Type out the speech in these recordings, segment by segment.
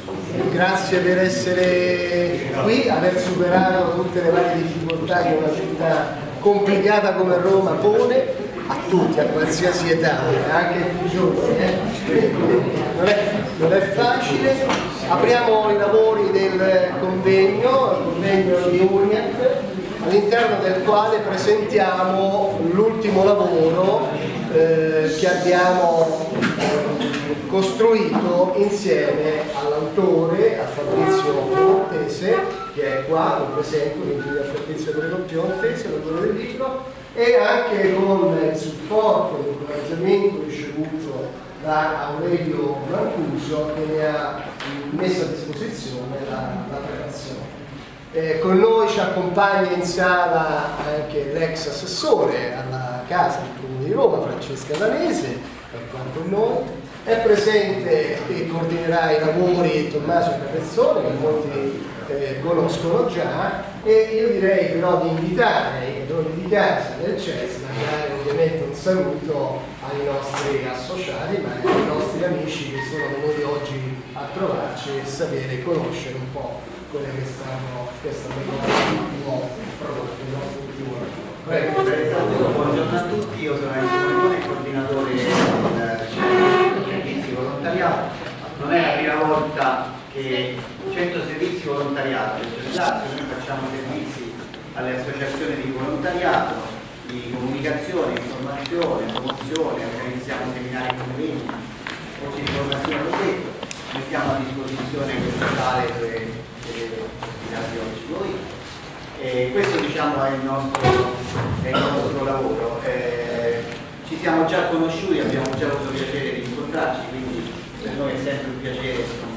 Grazie per essere qui, aver superato tutte le varie difficoltà che una città complicata come Roma pone a tutti, a qualsiasi età, anche ai più giovani. Non è facile. Apriamo i lavori del convegno, il convegno di UNIAC, all'interno del quale presentiamo l'ultimo lavoro che abbiamo costruito insieme all'autore, a Fabrizio Piemontese, che è qua, lo presento, quindi a Fabrizio Piemontese, l'autore del libro, e anche con il supporto e l'incoraggiamento ricevuto da Aurelio Mancuso, che mi ha messo a disposizione la prefazione. Con noi ci accompagna in sala anche l'ex assessore alla Casa del Comune di Roma, Francesca Danese, che è qua con noi. È presente e coordinerà i lavori Tommaso Capezzone, che molti conoscono già, e io direi però di invitare i padroni di casa del CESNA a dare ovviamente un saluto ai nostri associati, ma ai nostri amici che sono venuti oggi a trovarci e sapere e conoscere un po' quelle che stanno l'ultimo prodotto, il nostro ultimo lavoro. Prego. Buongiorno a tutti, io sono Enzo Morrone, coordinatore del servizi volontariato. Non è la prima volta che Centro Servizi Volontariato del Lazio, noi facciamo servizi alle associazioni di volontariato, di comunicazione, informazione, promozione, organizziamo seminari e convegni, corsi di formazione, l'ho detto, mettiamo a disposizione questo tale dove ospitate oggi voi. Questo diciamo è il nostro lavoro. Ci siamo già conosciuti, abbiamo già avuto piacere di incontrarci, quindi per noi è sempre un piacere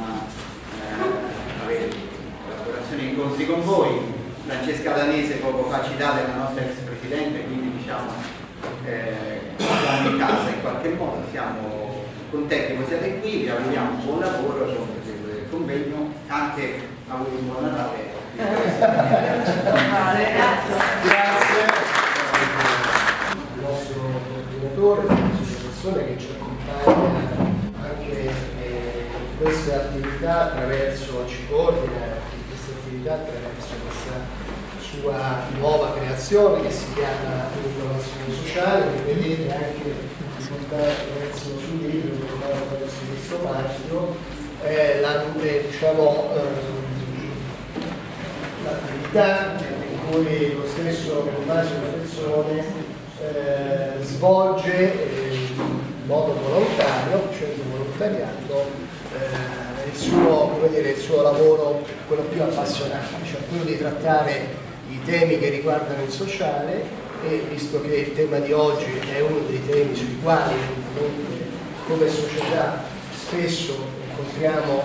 avere collaborazioni e incontri con voi. Francesca Danese poco fa citata è la nostra ex presidente, quindi diciamo siamo in casa in qualche modo, siamo contenti che voi siate qui, vi auguriamo un buon lavoro, buon proseguo del convegno, anche auguri un buon Natale. Grazie. Il nostro coordinatore, le persone che ci accompagnano anche in queste attività attraverso, ci coordina in queste attività attraverso questa sua nuova creazione che si chiama Innovazione Sociale, che vedete anche attraverso sul libro attraverso questo marchio, l'attività in cui lo stesso Tommaso Capezzone svolge in modo volontario, facendo volontariato, il suo lavoro, quello più appassionante, cioè quello di trattare i temi che riguardano il sociale, e visto che il tema di oggi è uno dei temi sui quali come società spesso incontriamo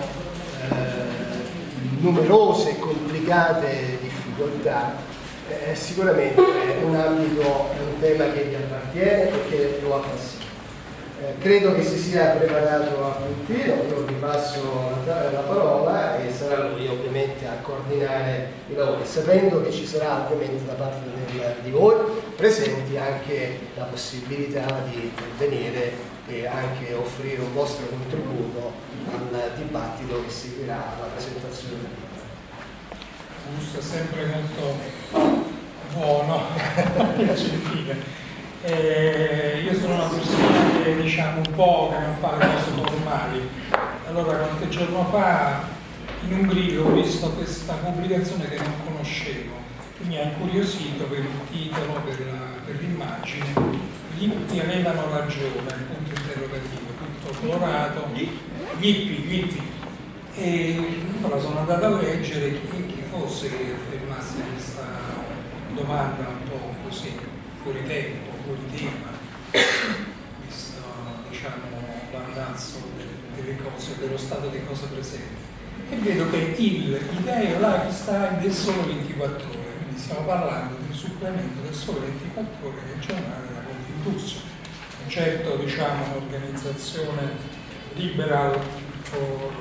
numerose e complicate difficoltà, sicuramente è un ambito, è un tema che vi appartiene e che lo appassiona. Credo che si sia preparato a puntino, io vi passo la parola e sarà lui ovviamente a coordinare i lavori, sapendo che ci sarà ovviamente da parte di voi presenti anche la possibilità di intervenire e anche offrire un vostro contributo al dibattito che seguirà la presentazione del libro. Un gusto sempre molto buono, gentile. Io sono una persona che diciamo un po' che non fa le cose formali. Allora qualche giorno fa in un grido ho visto questa pubblicazione che non conoscevo, che mi ha incuriosito per il titolo, per l'immagine. Gli ippi avevano ragione, punto interrogativo, tutto colorato, gli ippi. E allora sono andato a leggere chi fosse che affermasse questa domanda un po' così, fuori tempo, fuori tema, visto diciamo l'andazzo delle cose, dello stato di cose presenti. E vedo che l'idea lifestyle del Sole 24 Ore, quindi stiamo parlando di un supplemento del Sole 24 Ore che è il giornale della Confindustria, un certo diciamo un'organizzazione liberal o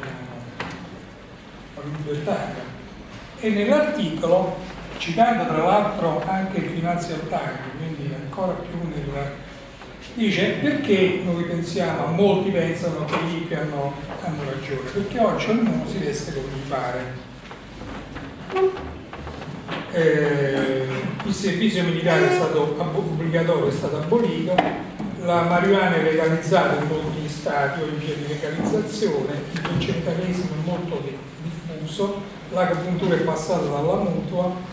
libertaria. E nell'articolo, citando tra l'altro anche il Financial Times, quindi ancora più Dice perché noi pensiamo, molti pensano che i hippie hanno ragione, perché oggi ognuno si veste come gli pare. Il servizio militare è stato obbligatorio, è stato abolito, la marijuana è legalizzata in molti stati o in via di legalizzazione, il vegetarianesimo è molto diffuso, l'agopuntura è passata dalla mutua,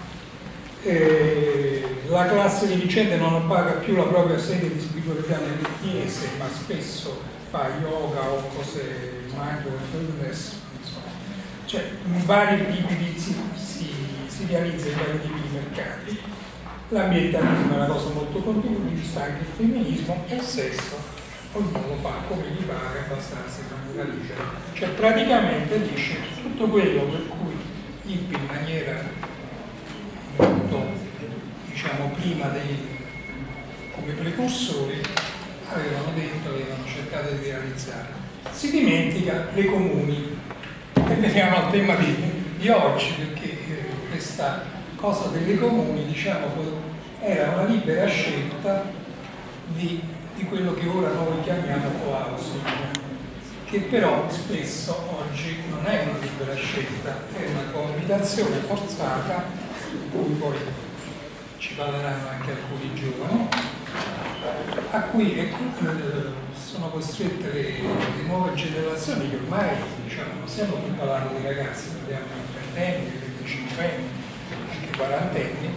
la classe dirigente non paga più la propria sede di spiritualità nelle chiese, ma spesso fa yoga o cose mindfulness, insomma. Cioè in vari tipi si realizza in vari tipi di mercati. L'ambientalismo è una cosa molto continuista, anche il femminismo, e il sesso ognuno lo fa come gli pare, abbastanza in maniera libera. Cioè praticamente dice tutto quello per cui hippie in maniera molto, diciamo, prima come precursori avevano cercato di realizzare. Si dimentica le comuni, e veniamo al tema di oggi, perché questa cosa delle comuni, diciamo, era una libera scelta di quello che ora noi chiamiamo co-housing, che però spesso oggi non è una libera scelta, è una coabitazione forzata, di cui poi ci parleranno anche alcuni giovani, a cui sono costrette le nuove generazioni, che ormai, diciamo, non stiamo più parlando di ragazzi, parliamo di 30 anni, 25 anni, anche 40 anni,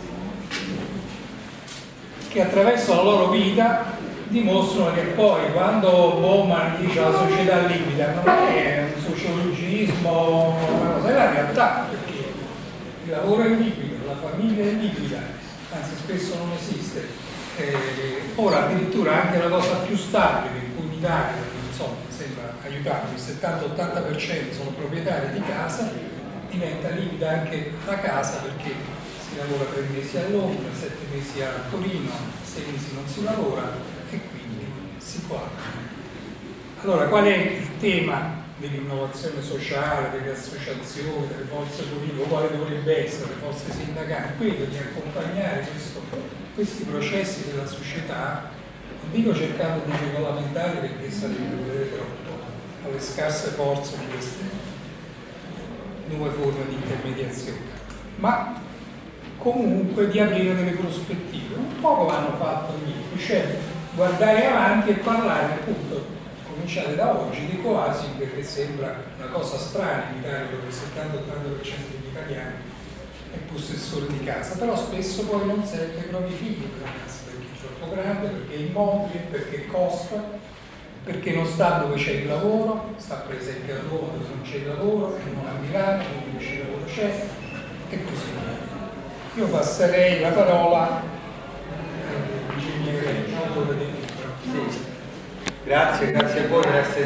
che attraverso la loro vita dimostrano che poi quando Bowman dice la società liquida non è un sociologismo, una cosa, è la realtà, perché il lavoro è liquido, la famiglia è liquida, anzi spesso non esiste. Ora addirittura anche la cosa più stabile, che in Italia, insomma, sembra aiutarmi, il 70-80% sono proprietari di casa, diventa liquida anche la casa, perché si lavora 3 mesi a Londra, 7 mesi a Torino, 6 mesi non si lavora e quindi si coabita. Allora, qual è il tema dell'innovazione sociale, delle associazioni, delle forze politiche, quale dovrebbe essere, le forze sindacali? Quello di accompagnare questi processi della società, non dico cercando di regolamentare, perché sarebbe vedere troppo alle scarse forze di queste nuove forme di intermediazione, ma comunque di aprire delle prospettive. Un po' come hanno fatto gli, cioè guardare avanti e parlare, appunto, cominciare da oggi di co-housing, che sembra una cosa strana in Italia, dove il 70-80% degli italiani è possessore di casa, però spesso poi non serve ai propri figli quella casa, perché è troppo grande, perché è immobile, perché costa, perché non sta dove c'è il lavoro, sta per esempio a Roma dove non c'è il lavoro, e non a Milano dove invece il lavoro c'è, e così via. Io passerei la parola all'ingegnere autore del libro. Sì. Grazie a voi per essere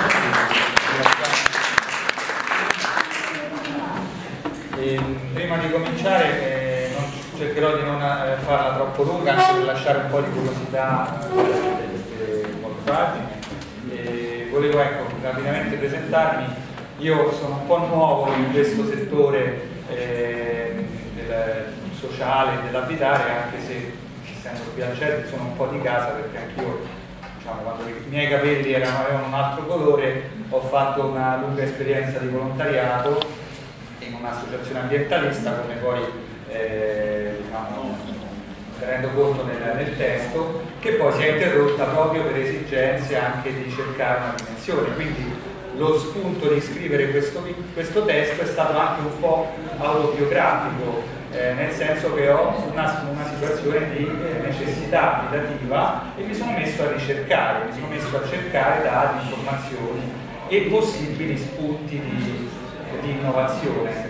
qui. Prima di cominciare cercherò di non farla troppo lunga, anche per lasciare un po' di curiosità delle pagine. Volevo rapidamente presentarmi. Io sono un po' nuovo in questo settore del sociale e dell'abitare, anche se essendo qui al CERT sono un po' di casa, perché anch'io, diciamo, quando i miei capelli avevano un altro colore, ho fatto una lunga esperienza di volontariato in un'associazione ambientalista, come poi diciamo, tenendo conto nel testo, che poi si è interrotta proprio per esigenze anche di cercare una dimensione. Quindi lo spunto di scrivere questo testo è stato anche un po' autobiografico, nel senso che ho una situazione di necessità abitativa e mi sono messo a cercare dati, informazioni e possibili spunti di innovazione.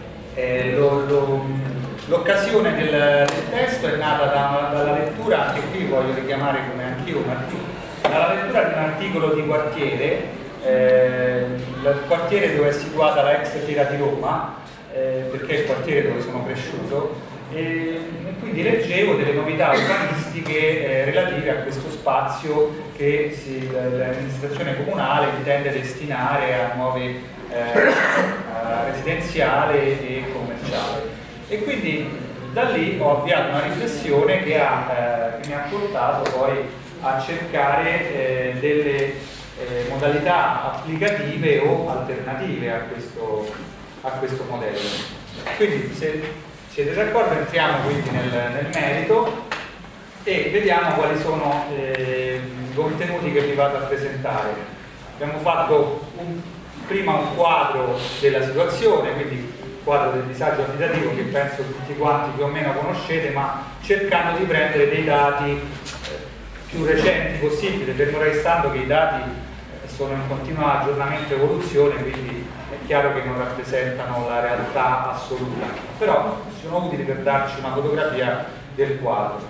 L'occasione del testo è nata dalla lettura, anche qui voglio richiamare come anch'io, dalla lettura di un articolo di Quartiere, il quartiere dove è situata la ex Fiera di Roma, perché è il quartiere dove sono cresciuto, e quindi leggevo delle novità urbanistiche relative a questo spazio che l'amministrazione comunale intende destinare a nuovi residenziale e commerciale. E quindi da lì ho avviato una riflessione che mi ha portato poi a cercare delle modalità applicative o alternative a questo modello. Quindi se siete d'accordo entriamo quindi nel merito e vediamo quali sono i contenuti che vi vado a presentare. Abbiamo fatto prima un quadro della situazione, quindi il quadro del disagio abitativo che penso tutti quanti più o meno conoscete, ma cercando di prendere dei dati più recenti possibile, fermo restando che i dati sono in continua aggiornamento e evoluzione, quindi è chiaro che non rappresentano la realtà assoluta, però sono utili per darci una fotografia del quadro.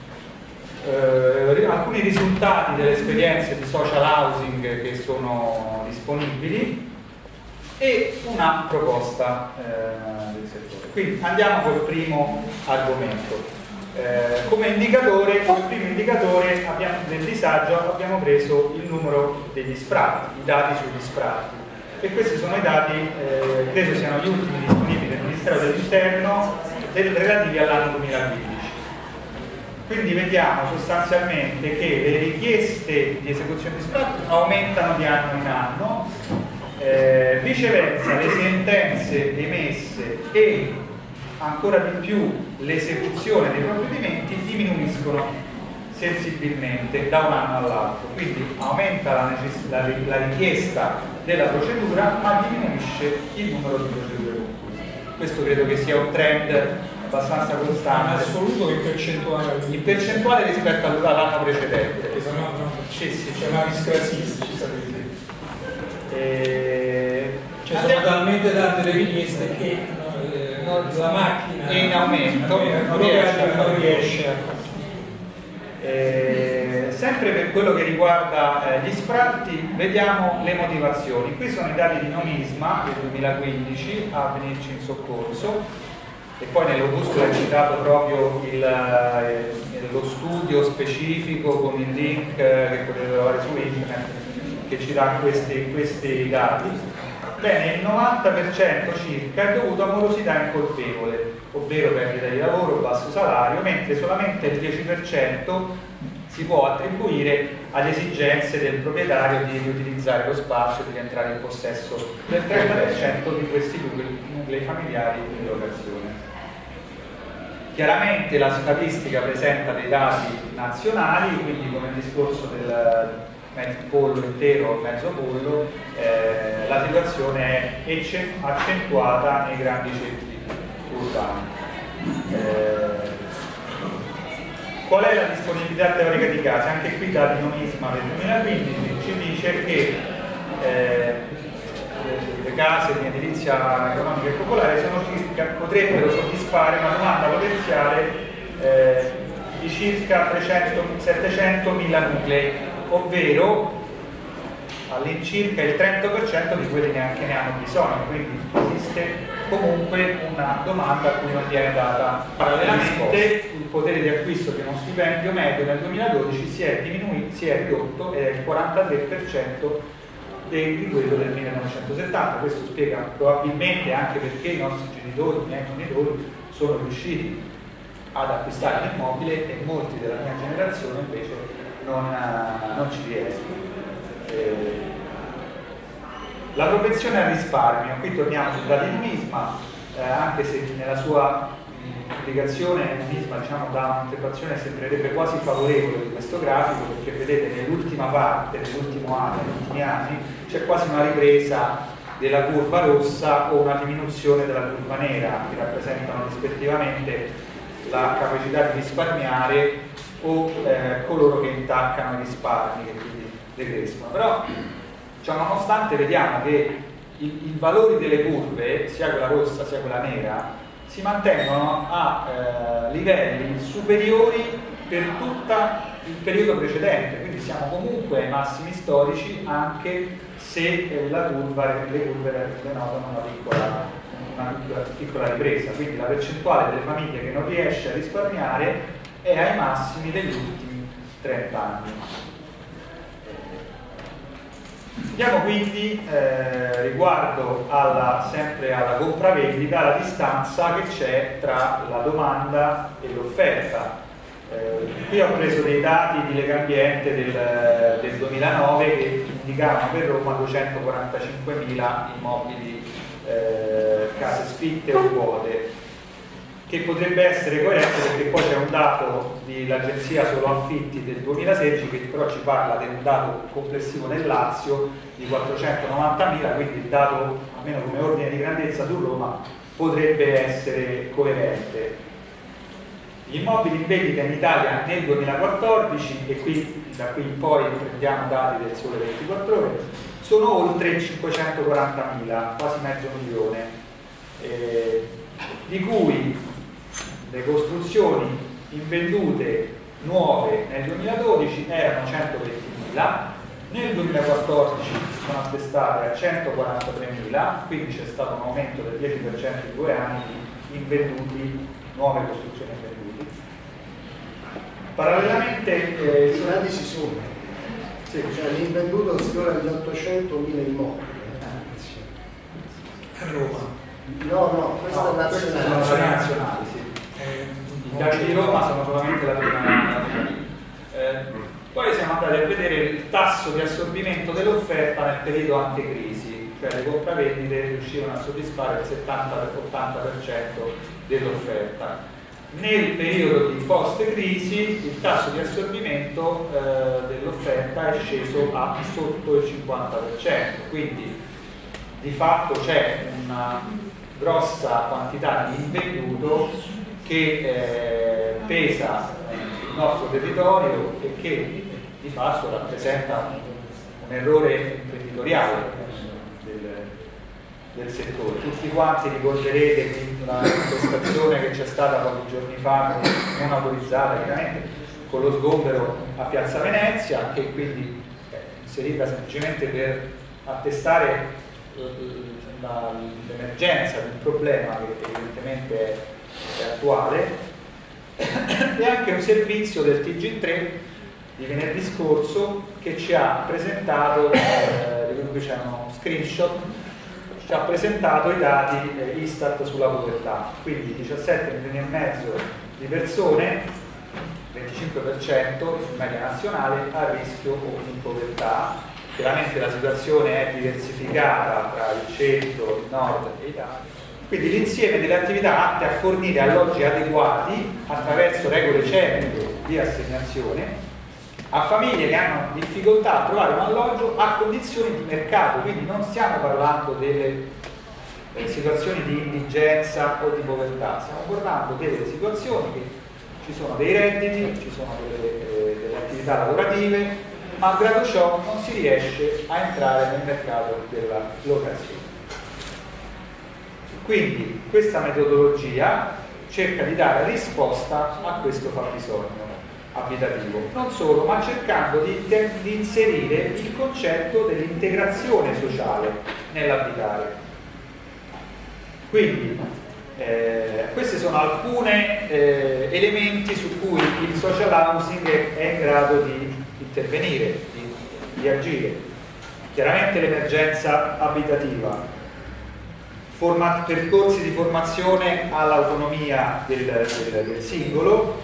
Alcuni risultati delle esperienze di social housing che sono disponibili e una proposta del settore. Quindi andiamo col primo argomento. Come primo indicatore del disagio abbiamo preso il numero degli sfratti, i dati sugli sfratti, e questi sono i dati, credo siano gli ultimi disponibili del Ministero dell'Interno relativi all'anno 2015. Quindi vediamo sostanzialmente che le richieste di esecuzione di sfratto aumentano di anno in anno, viceversa le sentenze emesse e ancora di più l'esecuzione dei provvedimenti diminuiscono sensibilmente da un anno all'altro, quindi aumenta la richiesta della procedura ma diminuisce il numero di procedure concluse. Questo credo che sia un trend abbastanza costante. In assoluto in percentuale? In percentuale rispetto all'anno precedente. Sì, c'è una discrasia, ci sapete. Sono talmente tante le richieste che la macchina è in aumento, non riesce a sempre per quello che riguarda gli sfratti, vediamo le motivazioni. Qui sono i dati di Nomisma del 2015 a venirci in soccorso, e poi nell'opuscolo è citato proprio lo studio specifico con il link che potete trovare su internet che ci dà questi dati. Bene, il 90% circa è dovuto a morosità incolpevole, ovvero perdita di lavoro, basso salario, mentre solamente il 10% si può attribuire alle esigenze del proprietario di riutilizzare lo spazio e di entrare in possesso del 30% di questi nuclei familiari in locazione. Chiaramente la statistica presenta dei dati nazionali, quindi come il discorso del mezzo pollo intero, mezzo pollo, la situazione è accentuata nei grandi centri urbani. Qual è la disponibilità teorica di case? Anche qui dati Nomisma del 2015 ci dice che le case di edilizia economica e popolare potrebbero soddisfare una domanda potenziale di circa 700.000 nuclei, ovvero all'incirca il 30% di quelli neanche ne hanno bisogno, quindi esiste comunque una domanda a cui non viene data. Parallelamente il potere di acquisto di uno stipendio medio nel 2012 si è ridotto ed è il 43% di quello del 1970. Questo spiega probabilmente anche perché i nostri genitori, i miei genitori, sono riusciti ad acquistare un immobile e molti della mia generazione invece non ci riescono. La propensione al risparmio, qui torniamo sui dati di Nomisma, anche se nella sua pubblicazione Nomisma dà un'interpretazione sembrerebbe quasi favorevole di questo grafico, perché vedete nell'ultima parte, nell'ultimo anno, negli ultimi anni, c'è quasi una ripresa della curva rossa o una diminuzione della curva nera, che rappresentano rispettivamente la capacità di risparmiare o coloro che intaccano i risparmi, che quindi decrescono. Però nonostante vediamo che i valori delle curve, sia quella rossa sia quella nera, si mantengono a livelli superiori per tutto il periodo precedente, quindi siamo comunque ai massimi storici anche se le curve denotano una piccola ripresa, quindi la percentuale delle famiglie che non riesce a risparmiare è ai massimi degli ultimi 30 anni. Vediamo quindi riguardo sempre alla compravendita la distanza che c'è tra la domanda e l'offerta. Qui ho preso dei dati di Legambiente del 2009 che indicavano per Roma 245.000 immobili, case sfitte o vuote, che potrebbe essere coerente perché poi c'è un dato dell'agenzia Solo Affitti del 2016 che però ci parla di un dato complessivo nel Lazio di 490.000, quindi il dato, almeno come ordine di grandezza su Roma, potrebbe essere coerente. Gli immobili in vendita in Italia nel 2014, e qui da qui in poi prendiamo dati del Sole 24 Ore, sono oltre 540.000, quasi mezzo milione, di cui le costruzioni invendute nuove nel 2012 erano 120.000, nel 2014 sono attestate a 143.000, quindi c'è stato un aumento del 10% in 2 anni di invenduti, nuove costruzioni invenduti. Parallelamente i dati si sommano, sì, cioè l'invenduto sfiora gli 800.000 immobili a Roma. no, questo è nazionale. Sono nazionali, sì. I dati di Roma sono solamente la prima. Poi siamo andati a vedere il tasso di assorbimento dell'offerta nel periodo antecrisi, cioè le compravendite riuscivano a soddisfare il 70-80% dell'offerta. Nel periodo di post-crisi il tasso di assorbimento dell'offerta è sceso a sotto il 50%, quindi di fatto c'è una grossa quantità di invenduto che pesa sul nostro territorio e che di fatto rappresenta un errore imprenditoriale del settore. Tutti quanti ricorderete la manifestazione che c'è stata pochi giorni fa, non autorizzata chiaramente, con lo sgombero a Piazza Venezia, che quindi è inserita semplicemente per attestare l'emergenza di un problema che evidentemente è attuale, e anche un servizio del TG3 di venerdì scorso che ci ha presentato, di cui c'è uno screenshot, ci ha presentato i dati Istat sulla povertà, quindi 17 milioni e mezzo di persone, 25% su media nazionale, a rischio o in povertà. Chiaramente la situazione è diversificata tra il centro, il nord e l'Italia. Quindi l'insieme delle attività atte a fornire alloggi adeguati attraverso regole certe di assegnazione a famiglie che hanno difficoltà a trovare un alloggio a condizioni di mercato, quindi non stiamo parlando delle situazioni di indigenza o di povertà, stiamo parlando delle situazioni che ci sono dei redditi, ci sono delle attività lavorative, malgrado ciò non si riesce a entrare nel mercato della locazione. Quindi questa metodologia cerca di dare risposta a questo fabbisogno abitativo, non solo, ma cercando di inserire il concetto dell'integrazione sociale nell'abitare. Quindi questi sono alcuni elementi su cui il social housing è in grado di intervenire, di agire. Chiaramente l'emergenza abitativa, percorsi di formazione all'autonomia del singolo,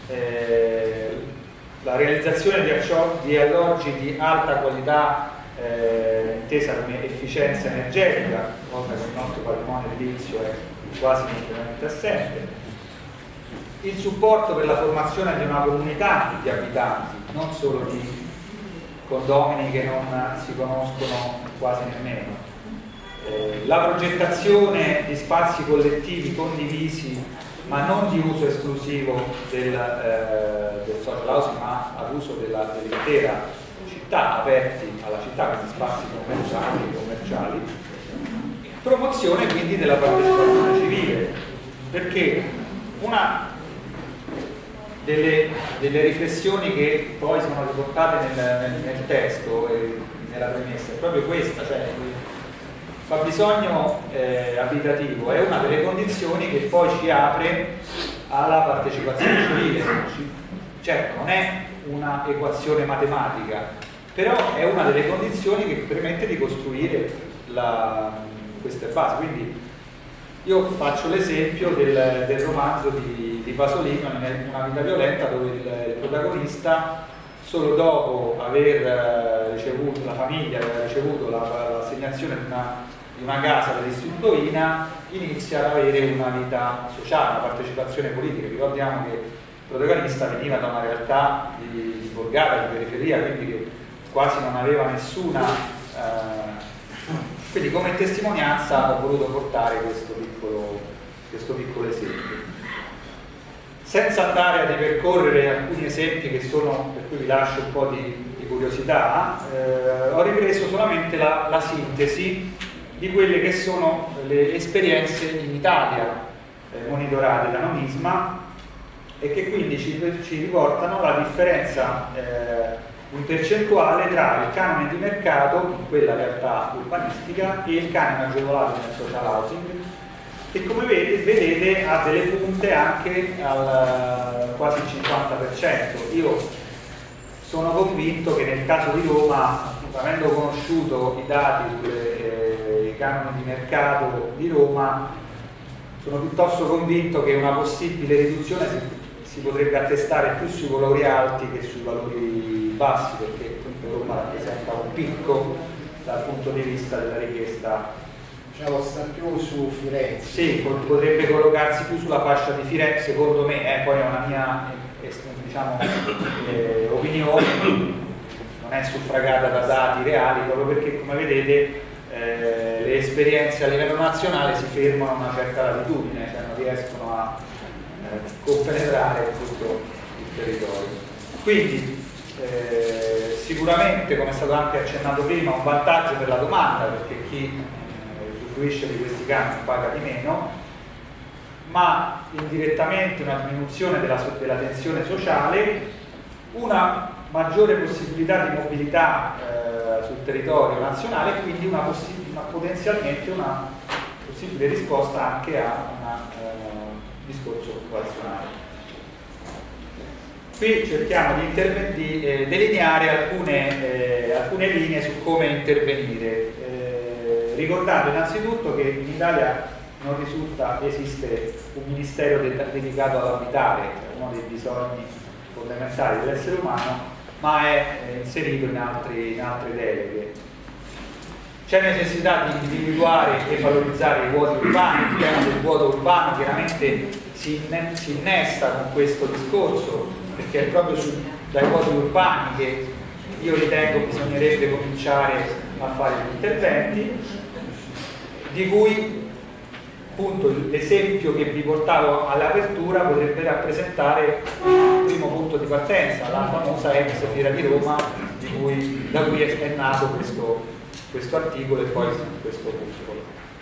la realizzazione di alloggi di alta qualità intesa come efficienza energetica, cosa che il nostro patrimonio edilizio è quasi completamente assente, il supporto per la formazione di una comunità di abitanti, non solo di condomini che non si conoscono quasi nemmeno, la progettazione di spazi collettivi condivisi ma non di uso esclusivo del social housing, ma ad uso dell'intera città, aperti alla città, questi spazi commerciali, promozione quindi della partecipazione civile, perché una delle riflessioni che poi sono riportate nel testo e nella premessa è proprio questa, cioè il fabbisogno abitativo è una delle condizioni che poi ci apre alla partecipazione civile. Certo, non è una equazione matematica, però è una delle condizioni che permette di costruire queste basi. Quindi Io faccio l'esempio del romanzo di Pasolino, Una vita violenta, dove il protagonista, solo dopo aver ricevuto, la famiglia aveva ricevuto l'assegnazione di una casa dell'Istituto INA, inizia ad avere una vita sociale, una partecipazione politica. Ricordiamo che il protagonista veniva da una realtà di borgata, di periferia, quindi che quasi non aveva nessuna... quindi come testimonianza ho voluto portare questo piccolo esempio. Senza andare a ripercorrere alcuni esempi che sono, per cui vi lascio un po' di curiosità, ho ripreso solamente la sintesi di quelle che sono le esperienze in Italia monitorate da Nomisma, e che quindi ci riportano la differenza in percentuale tra il canone di mercato, in quella realtà urbanistica, e il canone agevolato nel social housing, che come vedete ha delle punte anche al quasi il 50%. Io sono convinto che nel caso di Roma, avendo conosciuto i dati sui canoni di mercato di Roma, sono piuttosto convinto che una possibile riduzione si potrebbe attestare più sui valori alti che sui valori bassi, perché Roma rappresenta un picco dal punto di vista della richiesta. Diciamo, sta più su Firenze. Sì, potrebbe collocarsi più sulla fascia di Firenze, secondo me, poi è una mia diciamo, opinione, non è suffragata da dati reali, proprio perché, come vedete, le esperienze a livello nazionale si fermano a una certa latitudine, cioè non riescono a compenetrare tutto il territorio. Quindi sicuramente, come è stato anche accennato prima, un vantaggio per la domanda, perché chi usufruisce di questi canoni paga di meno, ma indirettamente una diminuzione della tensione sociale, una maggiore possibilità di mobilità sul territorio nazionale, e quindi potenzialmente una possibile risposta anche a un discorso occupazionale. Qui cerchiamo di delineare alcune linee su come intervenire, ricordando innanzitutto che in Italia non risulta esiste un ministero dedicato all'abitare, uno dei bisogni fondamentali dell'essere umano, ma è inserito in altre deleghe. C'è necessità di individuare e valorizzare i vuoti urbani. Il tema del vuoto urbano chiaramente si innesta con questo discorso, perché è proprio dai vuoti urbani che io ritengo bisognerebbe cominciare a fare gli interventi, di cui appunto l'esempio che vi portavo all'apertura potrebbe rappresentare il primo punto di partenza, la famosa ex Fiera di Roma, da cui è nato questo articolo e poi questo muscolo.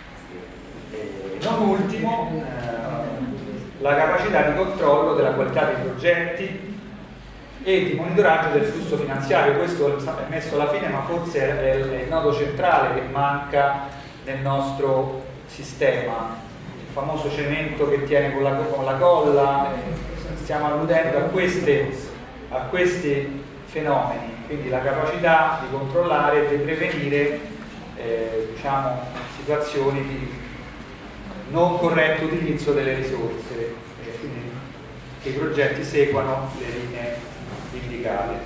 Non ultimo, la capacità di controllo della qualità dei progetti e di monitoraggio del flusso finanziario. Questo è messo alla fine, ma forse è il nodo centrale che manca nel nostro sistema, il famoso cemento che tiene con la colla. Stiamo alludendo a questi fenomeni, quindi la capacità di controllare e di prevenire diciamo, situazioni di non corretto utilizzo delle risorse, quindi che i progetti seguano le linee indicate.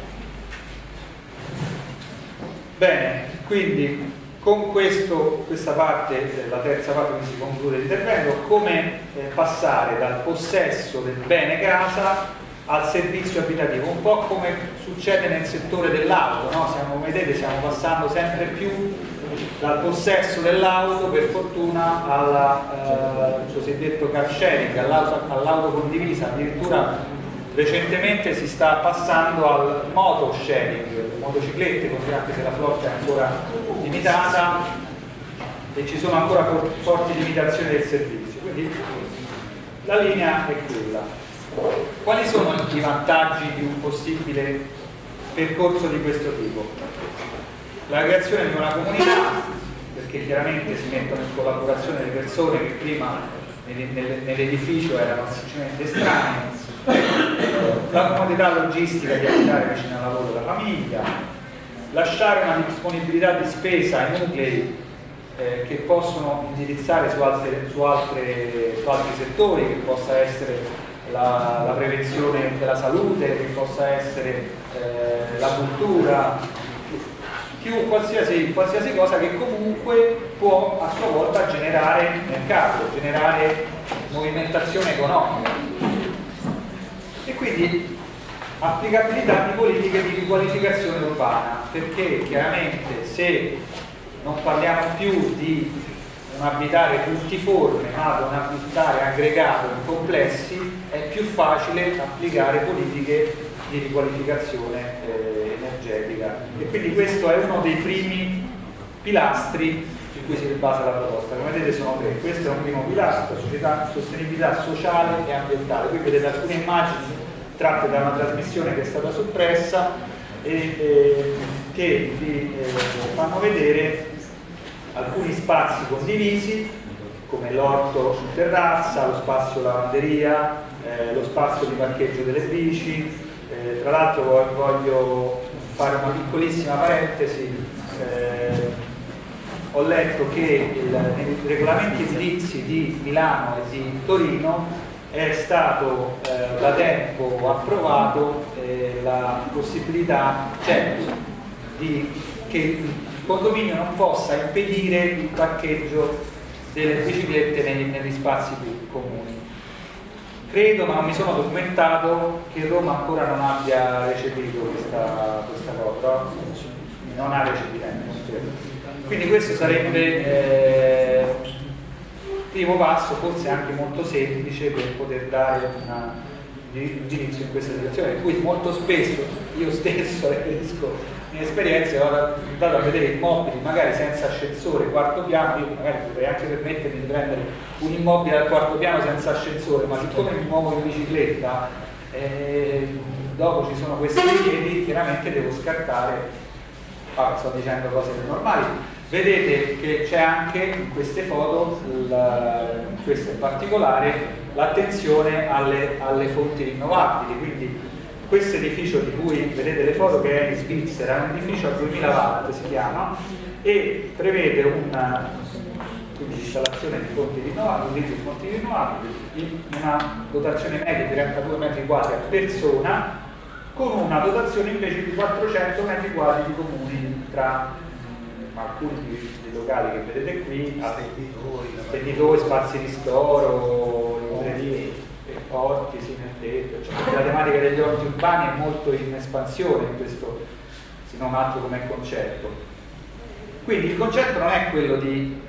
Bene, quindi con questa parte, la terza parte, si conclude l'intervento, come passare dal possesso del bene casa al servizio abitativo, un po' come succede nel settore dell'auto, no? Come vedete stiamo passando sempre più dal possesso dell'auto, per fortuna, al cosiddetto car sharing, all'auto condivisa. Addirittura recentemente si sta passando al moto sharing, motociclette, anche se la flotta è ancora limitata e ci sono ancora forti limitazioni del servizio. Quindi la linea è quella. Quali sono i vantaggi di un possibile percorso di questo tipo? La creazione di una comunità, perché chiaramente si mettono in collaborazione le persone che prima nell'edificio erano semplicemente estranee, la comodità logistica di abitare vicino al lavoro della famiglia, lasciare una disponibilità di spesa ai nuclei che possono indirizzare su altri settori, che possa essere la prevenzione della salute, che possa essere la cultura, qualsiasi cosa che comunque può a sua volta generare mercato, generare movimentazione economica. E quindi applicabilità di politiche di riqualificazione urbana, perché chiaramente se non parliamo più di un abitare multiforme ma di un abitare aggregato in complessi, è più facile applicare politiche di riqualificazione energetica, e quindi questo è uno dei primi pilastri su cui si basa la proposta. Come vedete sono tre: questo è un primo pilastro, sostenibilità sociale e ambientale. Qui vedete alcune immagini tratte da una trasmissione che è stata soppressa e che vi fanno vedere alcuni spazi condivisi, come l'orto in terrazza, lo spazio lavanderia, lo spazio di parcheggio delle bici. Tra l'altro voglio fare una piccolissima parentesi. Ho letto che nei regolamenti edilizi di Milano e di Torino è stato da tempo approvato la possibilità, cioè che il condominio non possa impedire il parcheggio delle biciclette negli spazi comuni. Credo, ma non mi sono documentato, che Roma ancora non abbia recepito questa cosa, non ha recepimento. Quindi questo sarebbe il primo passo, forse anche molto semplice, per poter dare un indirizzo in questa situazione, in cui molto spesso io stesso riferisco in esperienze, ho andato a vedere immobili magari senza ascensore, quarto piano. Io magari potrei anche permettermi di prendere un immobile al quarto piano senza ascensore, ma siccome mi muovo in bicicletta, dopo ci sono questi piedi, chiaramente devo scartare. Sto dicendo cose normali. Vedete che c'è anche in queste foto, questa in particolare, l'attenzione alle fonti rinnovabili. Quindi questo edificio di cui vedete le foto, che è in Svizzera, è un edificio a 2000 watt si chiama, e prevede l'installazione di fonti rinnovabili, una dotazione media di 32 metri quadri a persona, con una dotazione invece di 400 metri quadri di comuni tra alcuni dei locali che vedete qui, venditori, spazi di storo, librerie, orti, sì, nel tetto, cioè, la tematica degli orti urbani è molto in espansione in questo, se non altro come concetto. Quindi il concetto non è quello di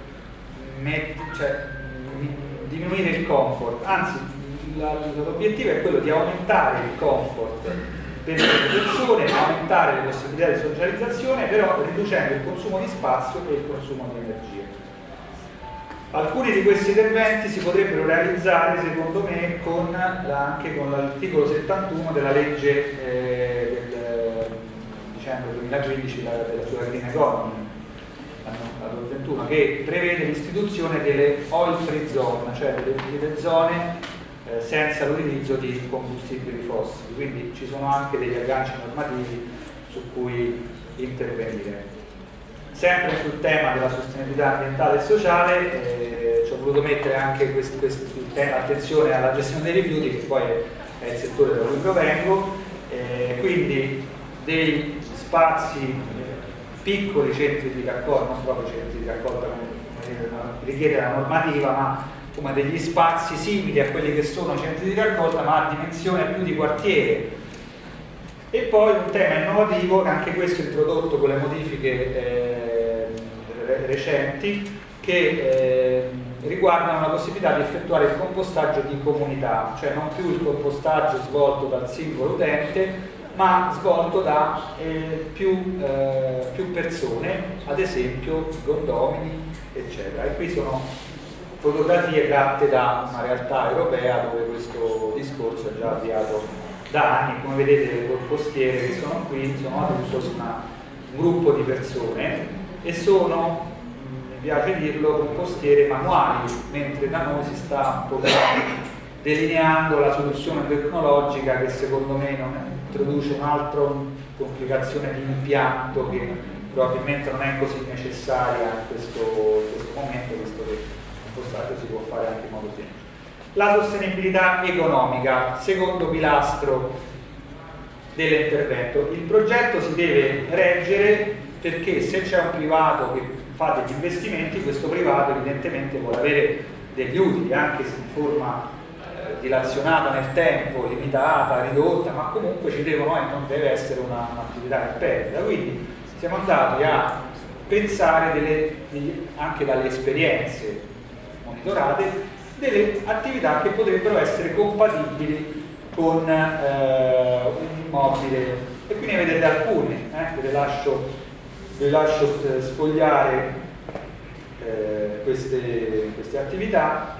diminuire il comfort, anzi l'obiettivo è quello di aumentare il comfort per le persone, aumentare le possibilità di socializzazione, però riducendo il consumo di spazio e il consumo di energia. Alcuni di questi interventi si potrebbero realizzare, secondo me, anche con l'articolo 71 della legge del dicembre 2015 sulla Green Economy, l'anno 21, che prevede l'istituzione delle oil free zone, cioè delle zone senza l'utilizzo di combustibili fossili. Quindi ci sono anche degli agganci normativi su cui intervenire. Sempre sul tema della sostenibilità ambientale e sociale, ci ho voluto mettere anche attenzione alla gestione dei rifiuti, che poi è il settore da cui provengo, quindi dei spazi, piccoli centri di raccolta, non proprio centri di raccolta come richiede la normativa, ma come degli spazi simili a quelli che sono i centri di raccolta, ma a dimensione più di quartiere. E poi un tema innovativo, anche questo introdotto con le modifiche recenti, che riguardano la possibilità di effettuare il compostaggio di comunità, cioè non più il compostaggio svolto dal singolo utente, ma svolto da più persone, ad esempio condomini, eccetera. E qui sono fotografie tratte da una realtà europea dove questo discorso è già avviato da anni. Come vedete, le compostiere che sono qui sono ad uso di un gruppo di persone e sono, mi piace dirlo, compostiere manuali, mentre da noi si sta un po' delineando la soluzione tecnologica che secondo me non introduce un'altra complicazione di impianto che probabilmente non è così necessaria in questo momento, visto che il compostaggio si può fare anche in modo semplice. La sostenibilità economica, secondo pilastro dell'intervento. Il progetto si deve reggere perché se c'è un privato che fa degli investimenti, questo privato evidentemente vuole avere degli utili, anche se in forma dilazionata nel tempo, limitata, ridotta, ma comunque ci devono e non deve essere un'attività che perdita. Quindi siamo andati a pensare anche dalle esperienze monitorate delle attività che potrebbero essere compatibili con un immobile, e qui ne vedete alcune, ve lascio sfogliare queste attività.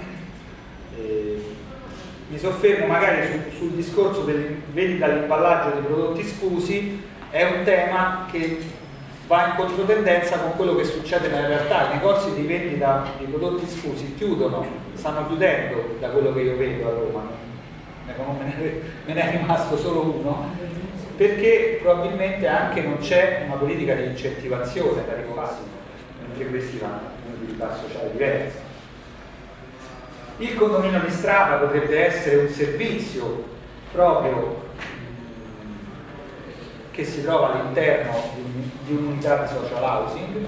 Mi soffermo magari sul discorso del vendita dall'imballaggio dei prodotti sfusi. È un tema che va in controtendenza con quello che succede nella realtà. I negozi di vendita di prodotti sfusi stanno chiudendo, da quello che io vedo a Roma. Me ne è rimasto solo uno, perché probabilmente anche non c'è una politica di incentivazione da ricorsi, mentre questi vanno a un'utilità sociale diversa. Il condominio di strada potrebbe essere un servizio proprio che si trova all'interno di un'unità di social housing.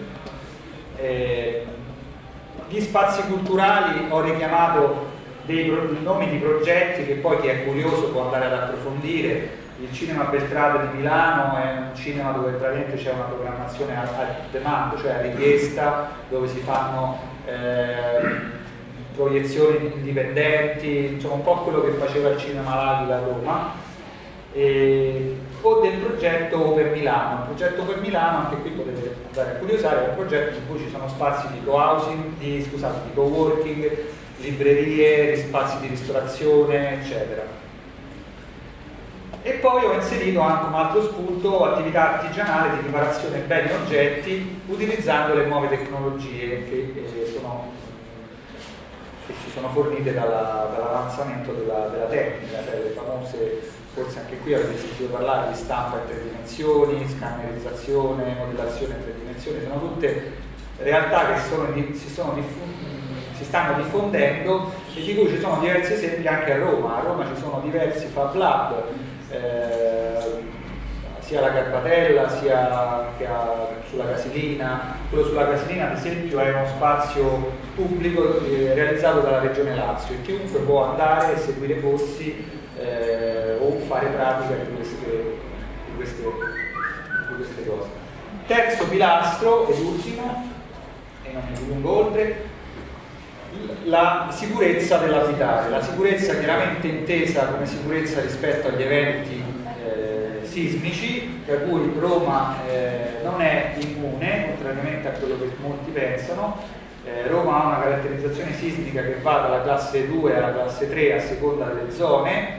Gli spazi culturali, ho richiamato dei nomi di progetti che poi chi è curioso può andare ad approfondire. Il Cinema Beltrade di Milano è un cinema dove praticamente c'è una programmazione a demand, cioè a richiesta, dove si fanno proiezioni indipendenti, insomma un po' quello che faceva il Cinema L'Aquila a Roma. O del progetto Open Milano. Il progetto Open Milano, anche qui potete andare a curiosare, è un progetto in cui ci sono spazi di co-housing, di co-working, librerie, spazi di ristorazione, eccetera. E poi ho inserito anche un altro spunto, attività artigianale di riparazione beni e oggetti utilizzando le nuove tecnologie che ci sono fornite dall'avanzamento della tecnica, cioè le famose, forse anche qui avete sentito parlare di stampa in 3 dimensioni, scannerizzazione, modellazione in 3 dimensioni, sono tutte realtà che si stanno diffondendo e di cui ci sono diversi esempi anche a Roma. A Roma ci sono diversi Fab Lab, sia alla Garbatella sia che sulla Casilina. Quello sulla Casilina ad esempio è uno spazio pubblico realizzato dalla Regione Lazio e chiunque può andare e seguire corsi o fare pratica di queste cose. Terzo pilastro ed ultimo, e non mi dilungo oltre, la sicurezza dell'abitare. La sicurezza chiaramente intesa come sicurezza rispetto agli eventi sismici, per cui Roma non è immune, contrariamente a quello che molti pensano. Roma ha una caratterizzazione sismica che va dalla classe 2 alla classe 3 a seconda delle zone.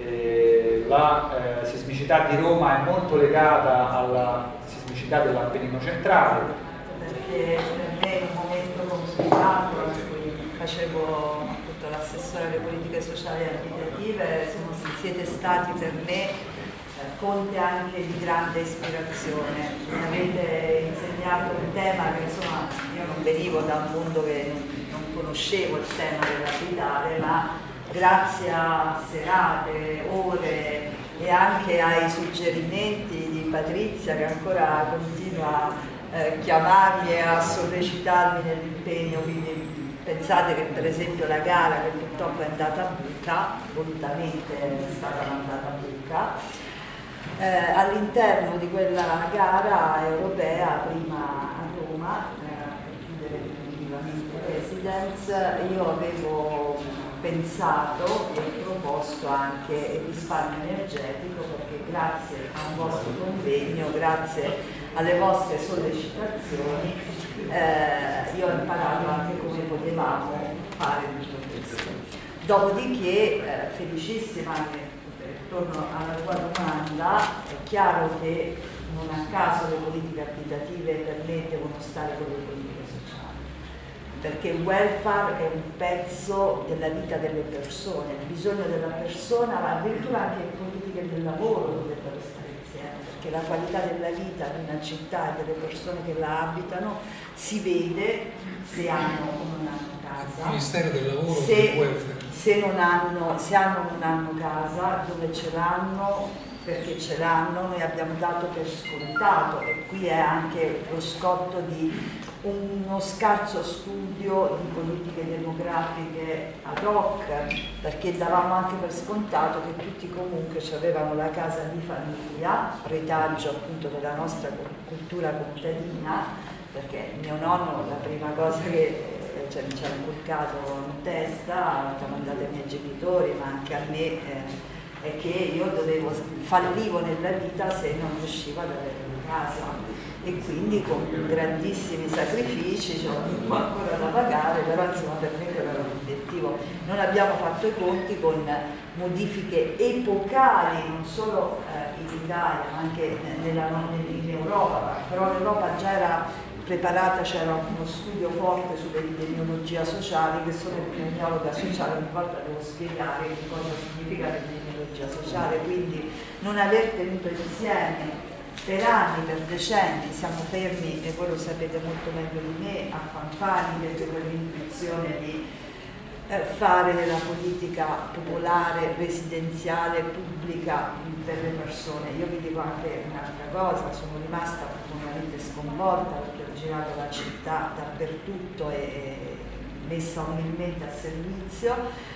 La sismicità di Roma è molto legata alla sismicità dell'Appennino centrale. Perché per me in un momento complicato in cui facevo appunto l'assessore alle politiche sociali e abitative, siete stati per me fonte anche di grande ispirazione. Mi avete insegnato un tema che insomma io non venivo da un mondo che non conoscevo il tema dell'abitare, ma grazie a serate, ore e anche ai suggerimenti di Patrizia, che ancora continua a chiamarmi e a sollecitarmi nell'impegno. Quindi pensate che per esempio la gara, che purtroppo è andata a buca, volutamente è stata mandata a buca, all'interno di quella gara europea, prima a Roma, chiudere definitivamente Residence, io avevo pensato e proposto anche il risparmio energetico, perché grazie a un vostro convegno, grazie alle vostre sollecitazioni, io ho imparato anche come potevamo fare tutto questo. Dopodiché, felicissima che torno alla tua domanda, è chiaro che non a caso le politiche abitative per me devono stare con le politiche sociali, perché il welfare è un pezzo della vita delle persone, il bisogno della persona, ma addirittura anche le politiche del lavoro dovrebbero stare insieme. perché la qualità della vita di una città e delle persone che la abitano si vede se hanno o non hanno casa. Il Ministero del Lavoro e del Welfare. Se hanno o non hanno casa, dove ce l'hanno, perché ce l'hanno, noi abbiamo dato per scontato, e qui è anche lo scotto di uno scarso studio di politiche demografiche ad hoc, perché davamo anche per scontato che tutti comunque avevano la casa di famiglia, retaggio appunto della nostra cultura contadina, perché mio nonno la prima cosa che mi ci ha inculcato in testa, tramandate ai miei genitori, ma anche a me, è che io fallivo nella vita se non riuscivo ad avere una casa, e quindi con grandissimi sacrifici ho ancora da pagare, però insomma per me quello era l'obiettivo. Non abbiamo fatto i conti con modifiche epocali, non solo in Italia ma anche in Europa, però l'Europa già era preparata, c'era uno studio forte sull'epidemiologia sociale, che sono epidemiologa sociale, ogni volta devo spiegare che cosa significa l'epidemiologia sociale, quindi non aver tenuto insieme per anni, per decenni, siamo fermi, e voi lo sapete molto meglio di me, a Fanfani, perché quell'intuizione di fare della politica popolare, residenziale, pubblica per le persone. Io vi dico anche un'altra cosa, sono rimasta profondamente sconvolta perché ho girato la città dappertutto e messa umilmente a servizio.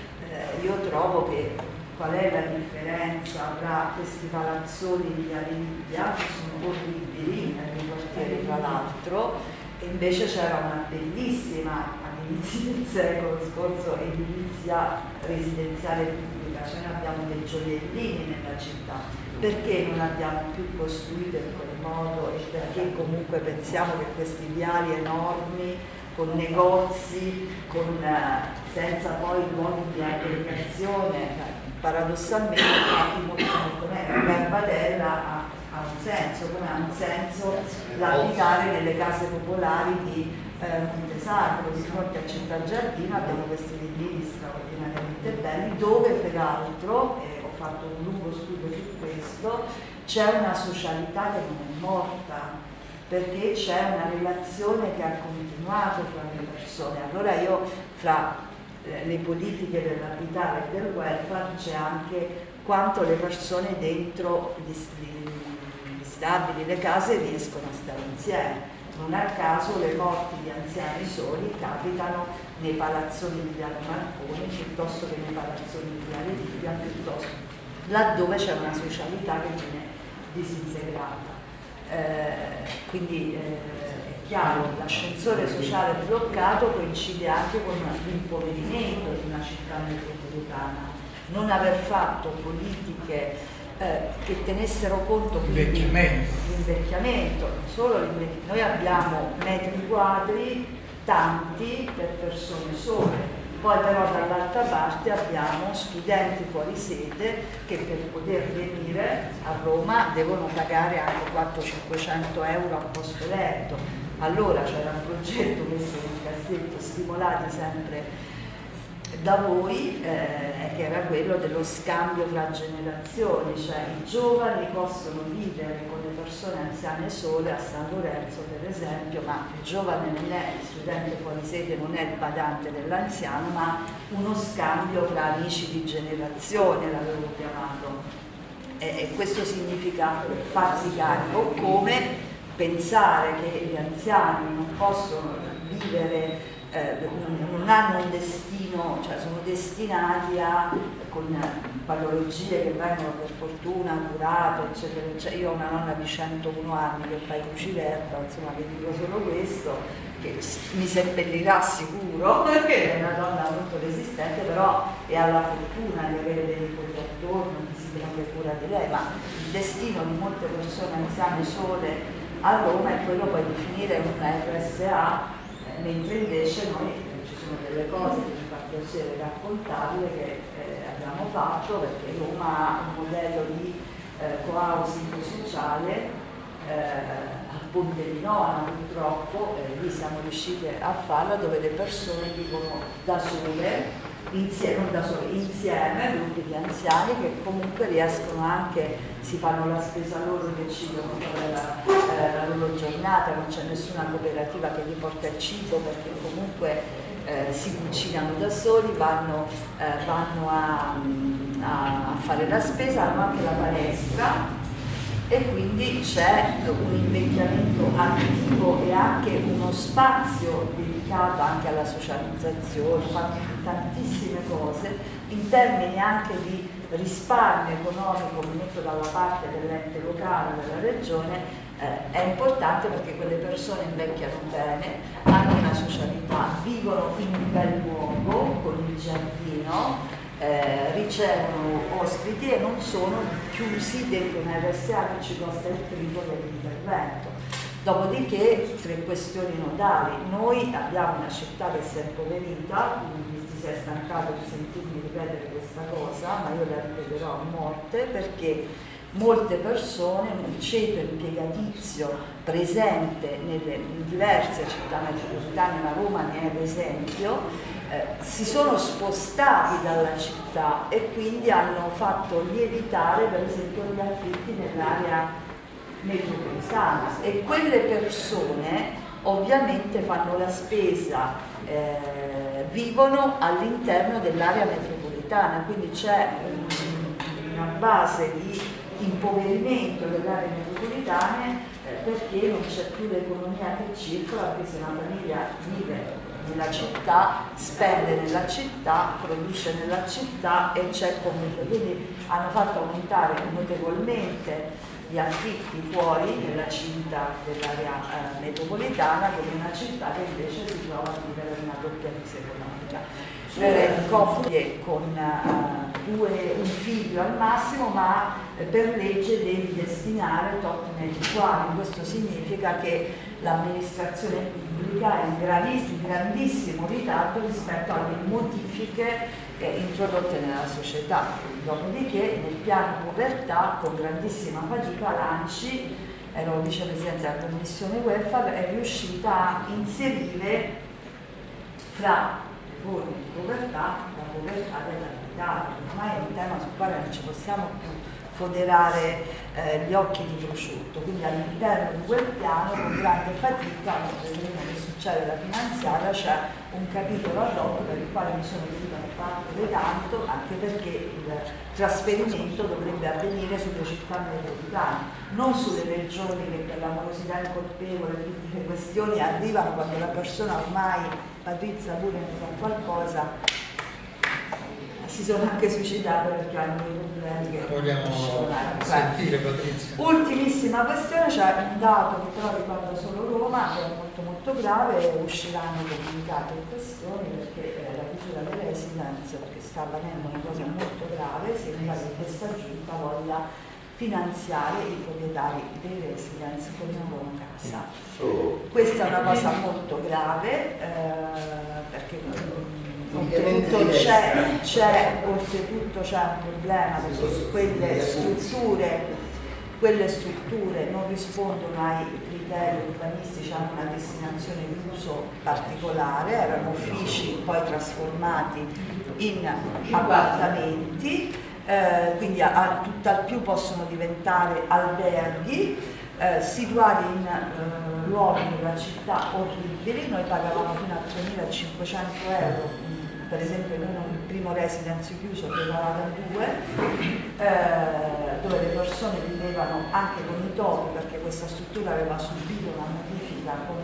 Io trovo che qual è la differenza tra questi palazzoni di Via Libia, che sono orribili nei quartieri tra l'altro, e invece c'era una bellissima all'inizio del secolo scorso edilizia residenziale pubblica, cioè noi abbiamo dei gioiellini nella città. Perché non abbiamo più costruito in quel modo, e perché comunque pensiamo che questi viali enormi con negozi, senza poi luoghi di aggregazione, paradossalmente Garbadella ha un senso, come ha un senso l'abitare nelle case popolari di Montesarco. Di fronte a Città Giardino abbiamo questi villini straordinariamente belli, dove peraltro, e ho fatto un lungo studio su questo, c'è una socialità che non è morta, perché c'è una relazione che ha continuato fra le persone. Allora io, fra le politiche dell'abitare e del welfare, c'è anche quanto le persone dentro gli stabili, le case, riescono a stare insieme. Non a caso le morti di anziani soli capitano nei palazzoni di Viale Marconi piuttosto che nei palazzoni di Viale Libia, piuttosto laddove c'è una socialità che viene disintegrata. Quindi è chiaro, l'ascensore sociale bloccato coincide anche con l'impoverimento di una città metropolitana. Non aver fatto politiche che tenessero conto dell'invecchiamento, non solo l'invecchiamento. Noi abbiamo metri quadri tanti per persone sole, poi però dall'altra parte abbiamo studenti fuori sede che per poter venire a Roma devono pagare anche 400-500 euro a posto letto. Allora c'era un progetto messo in cassetto, stimolati sempre da voi, che era quello dello scambio fra generazioni, cioè i giovani possono vivere con le persone anziane sole a San Lorenzo per esempio, ma il giovane non è, il studente fuori sede non è il badante dell'anziano, ma uno scambio fra amici di generazione, l'avevo chiamato, e questo significa farsi carico, come pensare che gli anziani non possono vivere, non hanno un destino, cioè sono destinati con patologie che vengono per fortuna curate, eccetera, eccetera. Io ho una nonna di 101 anni che fa i cruciverba, insomma, vi dico solo questo, che mi seppellirà sicuro, perché è una donna molto resistente, però e ha la fortuna di avere dei nipoti attorno, che si prende cura di lei, ma il destino di molte persone anziane sole a Roma è quello poi di finire in una RSA, mentre invece noi ci sono delle cose che mi fa piacere raccontarle che abbiamo fatto, perché Roma ha un modello di co-housing sociale a Ponte di Nona, purtroppo lì siamo riusciti a farla, dove le persone vivono da sole insieme, non da soli, insieme, gruppi di anziani che comunque riescono anche, si fanno la spesa loro, decidono la loro giornata, non c'è nessuna cooperativa che gli porta il cibo perché comunque si cucinano da soli, vanno a fare la spesa, hanno anche la palestra e quindi c'è un invecchiamento attivo e anche uno spazio dedicato anche alla socializzazione, fanno tantissime cose in termini anche di risparmio economico, mi metto dalla parte dell'ente locale, della regione. È importante perché quelle persone invecchiano bene, hanno una socialità, vivono in un bel luogo con il giardino, ricevono ospiti e non sono chiusi dentro un RSA che ci costa il triplo dell'intervento. Dopodiché, 3 questioni nodali. Noi abbiamo una città che si è impoverita, quindi si è stancato di sentirmi ripetere questa cosa, ma io la ripeterò a morte perché molte persone, un ceto impiegatizio presente in diverse città metropolitane, ma Roma ne è ad esempio, si sono spostati dalla città e quindi hanno fatto lievitare per esempio gli affitti nell'area metropolitana e quelle persone ovviamente fanno la spesa, vivono all'interno dell'area metropolitana, quindi c'è una base di impoverimento delle aree metropolitane perché non c'è più l'economia che circola, perché se una famiglia vive nella città, spende nella città, produce nella città e c'è comunque, quindi hanno fatto aumentare notevolmente gli affitti fuori nella cinta dell'area metropolitana, come una città che invece si trova a vivere una doppia crisi economica. Coppie con un figlio al massimo, ma per legge devi destinare tot metri quadri. Questo significa che l'amministrazione pubblica è in grandissimo ritardo rispetto alle modifiche introdotte nella società. Dopodiché nel piano povertà, con grandissima fatica, l'ANCI, ero vicepresidente della commissione welfare, è riuscita a inserire fra le forme di povertà la povertà dell'abitare. Ormai è un tema sul quale non ci possiamo più foderare gli occhi di prosciutto, quindi all'interno di quel piano con grande fatica, vedremo che succede la finanziaria, c'è un capitolo ad hoc per il quale mi sono dovuta parte tanto, anche perché il trasferimento dovrebbe avvenire sulle città metropolitane, non sulle regioni che per la morosità incolpevole e tutte le questioni arrivano quando la persona ormai, Patrizia pure ne sa qualcosa, si sono anche suicidate perché hanno dei problemi che vogliamo sentire, Patrizia. Ultimissima questione, c'è un dato che però riguarda solo Roma, che è molto grave, usciranno comunicati in questione perché la chiusura delle residence, perché sta avvenendo una cosa molto grave, sembra che questa giunta voglia finanziare i proprietari dei residence con una buona casa. Questa è una cosa molto grave perché oltretutto c'è un problema perché quelle strutture non rispondono ai criteri urbanistici, hanno una destinazione di uso particolare, erano uffici poi trasformati in appartamenti, quindi tutt'al più possono diventare alberghi situati in luoghi della città orribili. Noi pagavamo fino a 3.500 euro, per esempio noi il primo residence chiuso pagavamo 2, dove le persone vivevano anche con i topi, perché questa struttura aveva subito una modifica con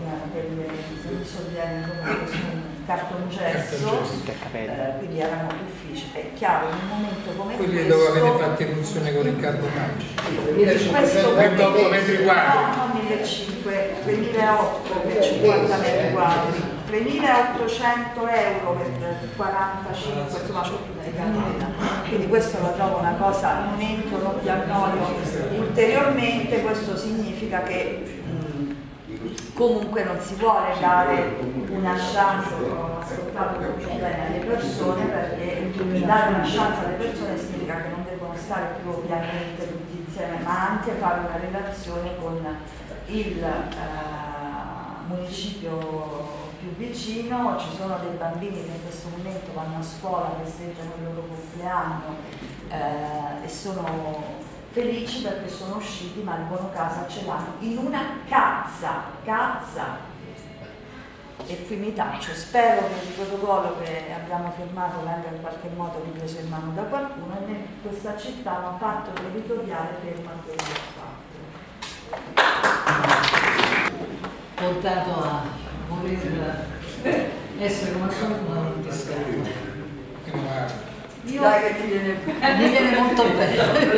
un cartongesso, quindi erano uffici. È chiaro, in un momento come quelli questo, dove avete fatto irruzione con Riccardo Maggi, 28 metri quadri, no, 1.500, 3.800 per 50 metri quadri, 3.800 euro per 45, insomma c'ho tutti i canali. Quindi questo lo trovo una cosa, non entro, non vi annoio ulteriormente. Questo significa che comunque non si vuole dare una chance, ho ascoltato molto bene alle persone, perché dare una chance alle persone significa che non devono stare più ovviamente tutti insieme, ma anche fare una relazione con il municipio più vicino, ci sono dei bambini che in questo momento vanno a scuola, festeggiano il loro compleanno e sono felici perché sono usciti, ma il buono casa ce l'hanno in una casa. E qui mi taccio, spero che il protocollo che abbiamo firmato venga in qualche modo ripreso in mano da qualcuno e in questa città un patto territoriale ferma quello che ha fatto. Portato a voler essere come sono un fiscale. Dai che ti viene bene. Mi viene molto bene.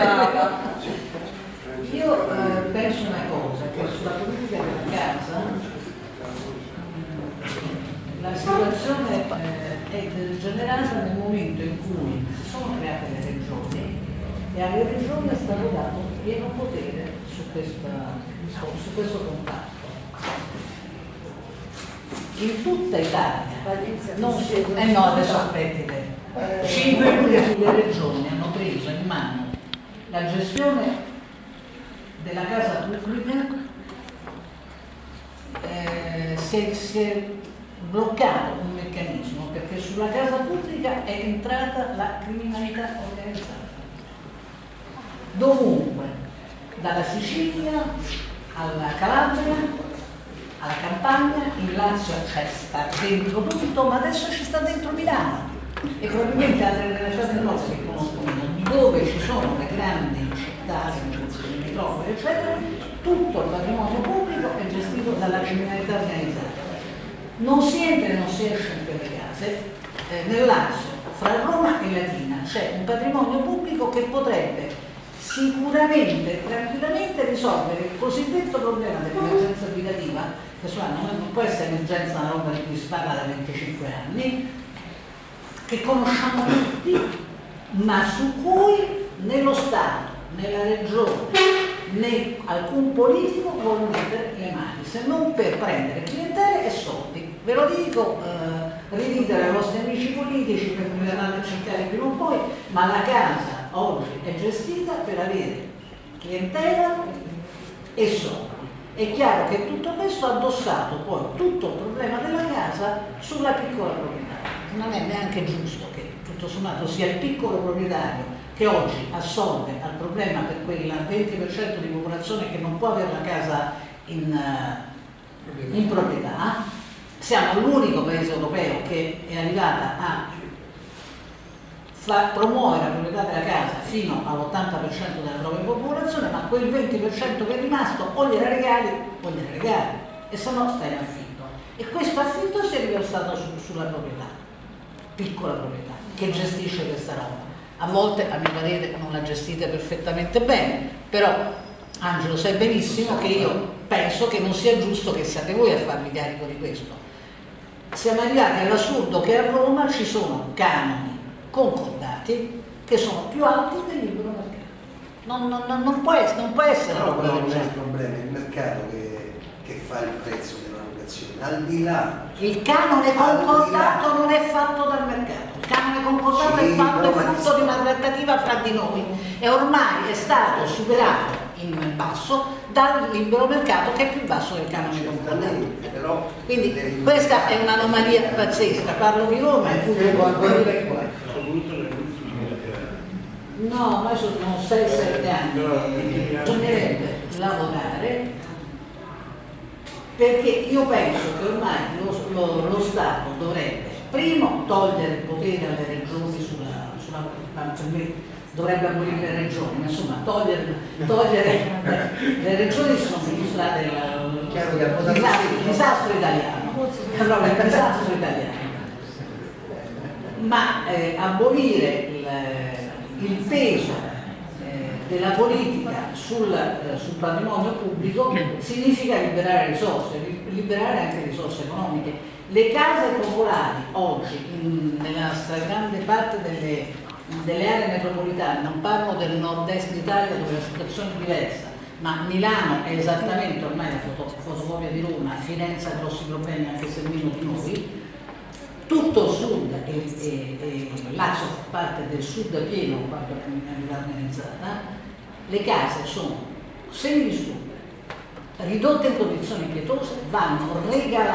Io penso una cosa, che sulla politica della casa la situazione è generata nel momento in cui si sono create le regioni e alle regioni è stato dato pieno potere su questo comparto. In tutta Italia non si... no, adesso aspetti lei. 5 le regioni hanno preso in mano la gestione della casa pubblica, si è bloccato un meccanismo perché sulla casa pubblica è entrata la criminalità organizzata. Dovunque, dalla Sicilia alla Calabria, alla Campania, in Lazio sta dentro tutto, ma adesso ci sta dentro Milano e probabilmente altre realtà del nord che conoscono, dove ci sono le grandi città, le metropoli, eccetera, tutto il patrimonio pubblico è gestito dalla criminalità organizzata. Non si entra e non si esce in quelle case. Nel Lazio, fra Roma e Latina, c'è un patrimonio pubblico che potrebbe sicuramente e tranquillamente risolvere il cosiddetto problema dell'emergenza abitativa, che non può essere emergenza una roba di cui si parla da 25 anni, che conosciamo tutti, ma su cui nello Stato, nella Regione, né alcun politico vuole mettere le mani, se non per prendere clientele e soldi. Ve lo dico, ridite ai vostri amici politici per cui verranno a cercare prima o poi, ma la casa oggi è gestita per avere clientela e soldi. È chiaro che tutto questo ha addossato poi tutto il problema della casa sulla piccola proprietà. Non è neanche giusto che tutto sommato sia il piccolo proprietario che oggi assolve al problema per quel 20% di popolazione che non può avere la casa in proprietà. Siamo l'unico paese europeo che è arrivata a promuovere la proprietà della casa fino all'80% della propria popolazione, ma quel 20% che è rimasto o gliela regali e se no stai in affitto. E questo affitto si è riversato sulla proprietà, piccola proprietà, che gestisce questa roba. A volte, a mio parere, non la gestite perfettamente bene, però Angelo sai benissimo che io penso che non sia giusto che siate voi a farvi carico di questo. Siamo arrivati all'assurdo che a Roma ci sono canoni concordati che sono più alti del libero mercato. Non può essere una roba del genere. Non è il genere. problema, è il mercato che fa il prezzo della locazione. Al di là. Il canone concordato non è fatto dal mercato. Il canone concordato è fatto frutto di una trattativa fra di noi e ormai è stato superato in basso dal libero mercato che è più basso del canone concordato. Quindi questa è un'anomalia pazzesca. Parlo di Roma e tu no, noi sono 6-7 anni, bisognerebbe lavorare perché io penso che ormai lo Stato dovrebbe primo togliere il potere alle regioni dovrebbe abolire le regioni, ma insomma togliere le regioni sono dimostrate il disastro italiano, allora il disastro italiano, ma abolire il peso della politica sul patrimonio pubblico significa liberare risorse, liberare anche risorse economiche. Le case popolari oggi, nella stragrande parte delle aree metropolitane, non parlo del nord-est d'Italia dove la situazione è diversa, ma Milano è esattamente ormai la fotocopia di Roma, Firenze ha grossi problemi anche se meno di noi, tutto il sud e Lazio fa parte del sud pieno quanto a criminalità organizzata, le case sono semidistrutte, ridotte in condizioni pietose, vanno regalate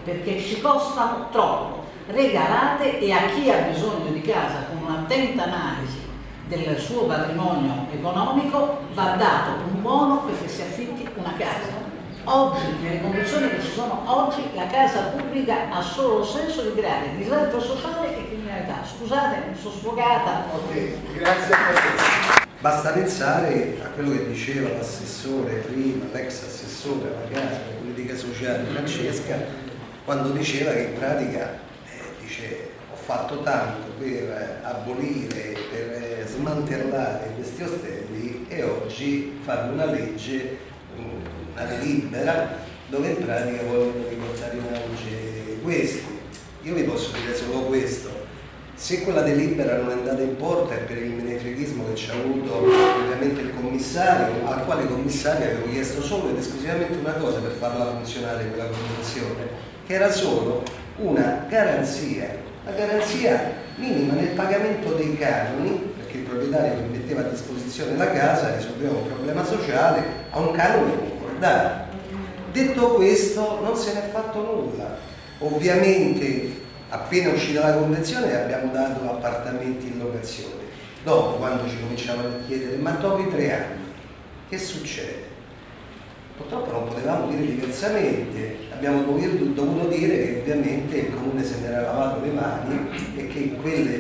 perché ci costano troppo, regalate, e a chi ha bisogno di casa con un'attenta analisi del suo patrimonio economico va dato un buono perché si affitti una casa. Oggi, nelle condizioni che ci sono oggi, la casa pubblica ha solo il senso di creare disagio sociale e criminalità. Scusate, mi sono sfogata. Ok, grazie a te. Basta pensare a quello che diceva l'assessore prima, l'ex assessore alla casa della politica sociale Francesca, quando diceva che in pratica dice: ho fatto tanto per abolire, per smantellare questi ostelli, e oggi fanno una legge, una delibera, dove in pratica vogliono riportare in auge questi. Io vi posso dire solo questo: se quella delibera non è andata in porto è per il menefreghismo che ci ha avuto ovviamente il commissario, al quale commissario avevo chiesto solo ed esclusivamente una cosa per farla funzionare quella convenzione, che era solo una garanzia, la garanzia minima nel pagamento dei canoni, perché il proprietario che metteva a disposizione la casa risolveva un problema sociale a un canone concordato. Detto questo, non se ne è fatto nulla. Ovviamente appena uscita la convenzione abbiamo dato appartamenti in locazione. Dopo, quando ci cominciavano a chiedere: ma dopo i 3 anni che succede? Purtroppo non potevamo dire diversamente, abbiamo dovuto dire che ovviamente il comune se ne era lavato le mani e che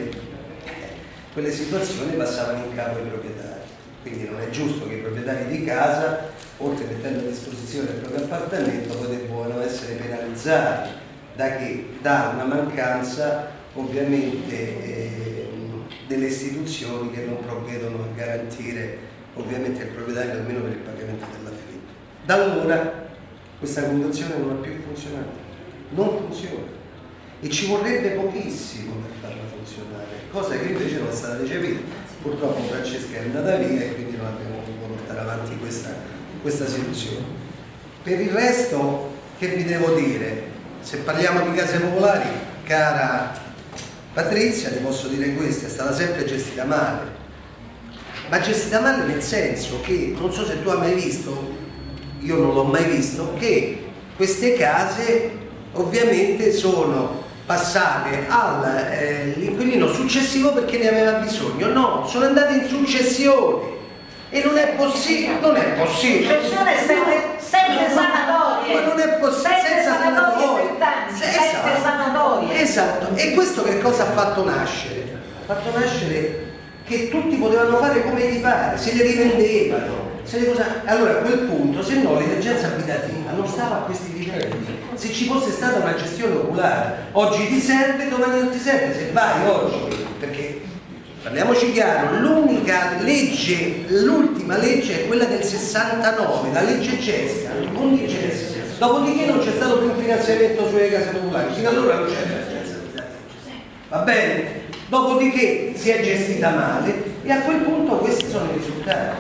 quelle situazioni passavano in capo ai proprietari. Quindi non è giusto che i proprietari di casa, oltre a mettendo a disposizione il proprio appartamento, potevano essere penalizzati da una mancanza ovviamente delle istituzioni che non provvedono a garantire ovviamente il proprietario almeno per il pagamento dell'affitto. Da allora questa convenzione non ha più funzionato, non funziona, e ci vorrebbe pochissimo per farla funzionare, cosa che invece non è stata recepita. Purtroppo Francesca è andata via e quindi non abbiamo potuto portare avanti questa situazione. Per il resto, che vi devo dire? Se parliamo di case popolari, cara Patrizia, ti posso dire questo: è stata sempre gestita male, ma gestita male nel senso che, non so se tu hai mai visto, io non l'ho mai visto, che queste case ovviamente sono passate all'inquilino successivo perché ne aveva bisogno. No, sono andate in successione e non è possibile, non è possibile. Sempre sanatorie. Ma non è possibile, senza sanatorie. Sempre sanatorie. Esatto, e questo che cosa ha fatto nascere? Ha fatto nascere che tutti potevano fare come gli pare, se le rivendevano. Allora a quel punto, se no, l'emergenza abitativa non stava a questi livelli. Se ci fosse stata una gestione oculare, oggi ti serve, domani non ti serve, se vai oggi, perché parliamoci chiaro, l'unica legge, l'ultima legge è quella del 69, la legge Cesca, dopodiché non c'è stato più un finanziamento sulle case popolari, fino allora non c'è emergenza abitativa, va bene? Dopodiché si è gestita male e a quel punto questi sono i risultati.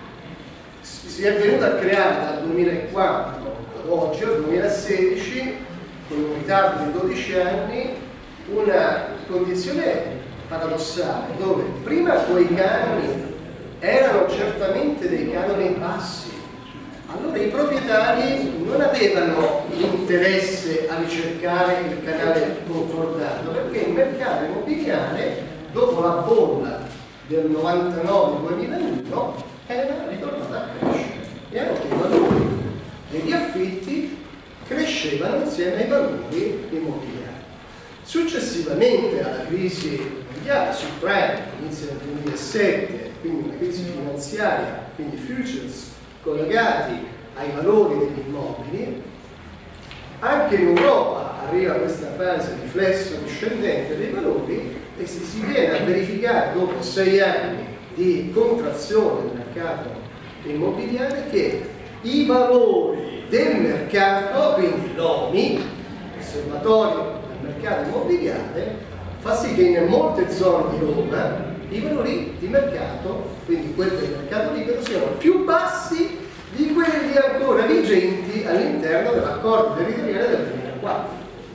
Si è venuta a creare dal 2004 ad oggi, al 2016, con un ritardo di 12 anni, una condizione paradossale, dove prima quei canoni erano certamente dei canoni bassi. Allora i proprietari non avevano l'interesse a ricercare il canale concordato, perché il mercato immobiliare, dopo la bolla del 99-2001, era ritornato a crescere e anche i valori degli affitti crescevano insieme ai valori immobiliari. Successivamente alla crisi mondiale, subprime, inizia nel 2007, quindi una crisi finanziaria, quindi futures collegati ai valori degli immobili, anche in Europa arriva questa fase di flesso discendente dei valori e si viene a verificare dopo 6 anni di contrazione del mercato immobiliare che i valori del mercato, quindi l'OMI, l'osservatorio del mercato immobiliare, fa sì che in molte zone di Roma i valori di mercato, quindi quelli del mercato libero, siano più bassi di quelli ancora vigenti all'interno dell'accordo territoriale del 2004.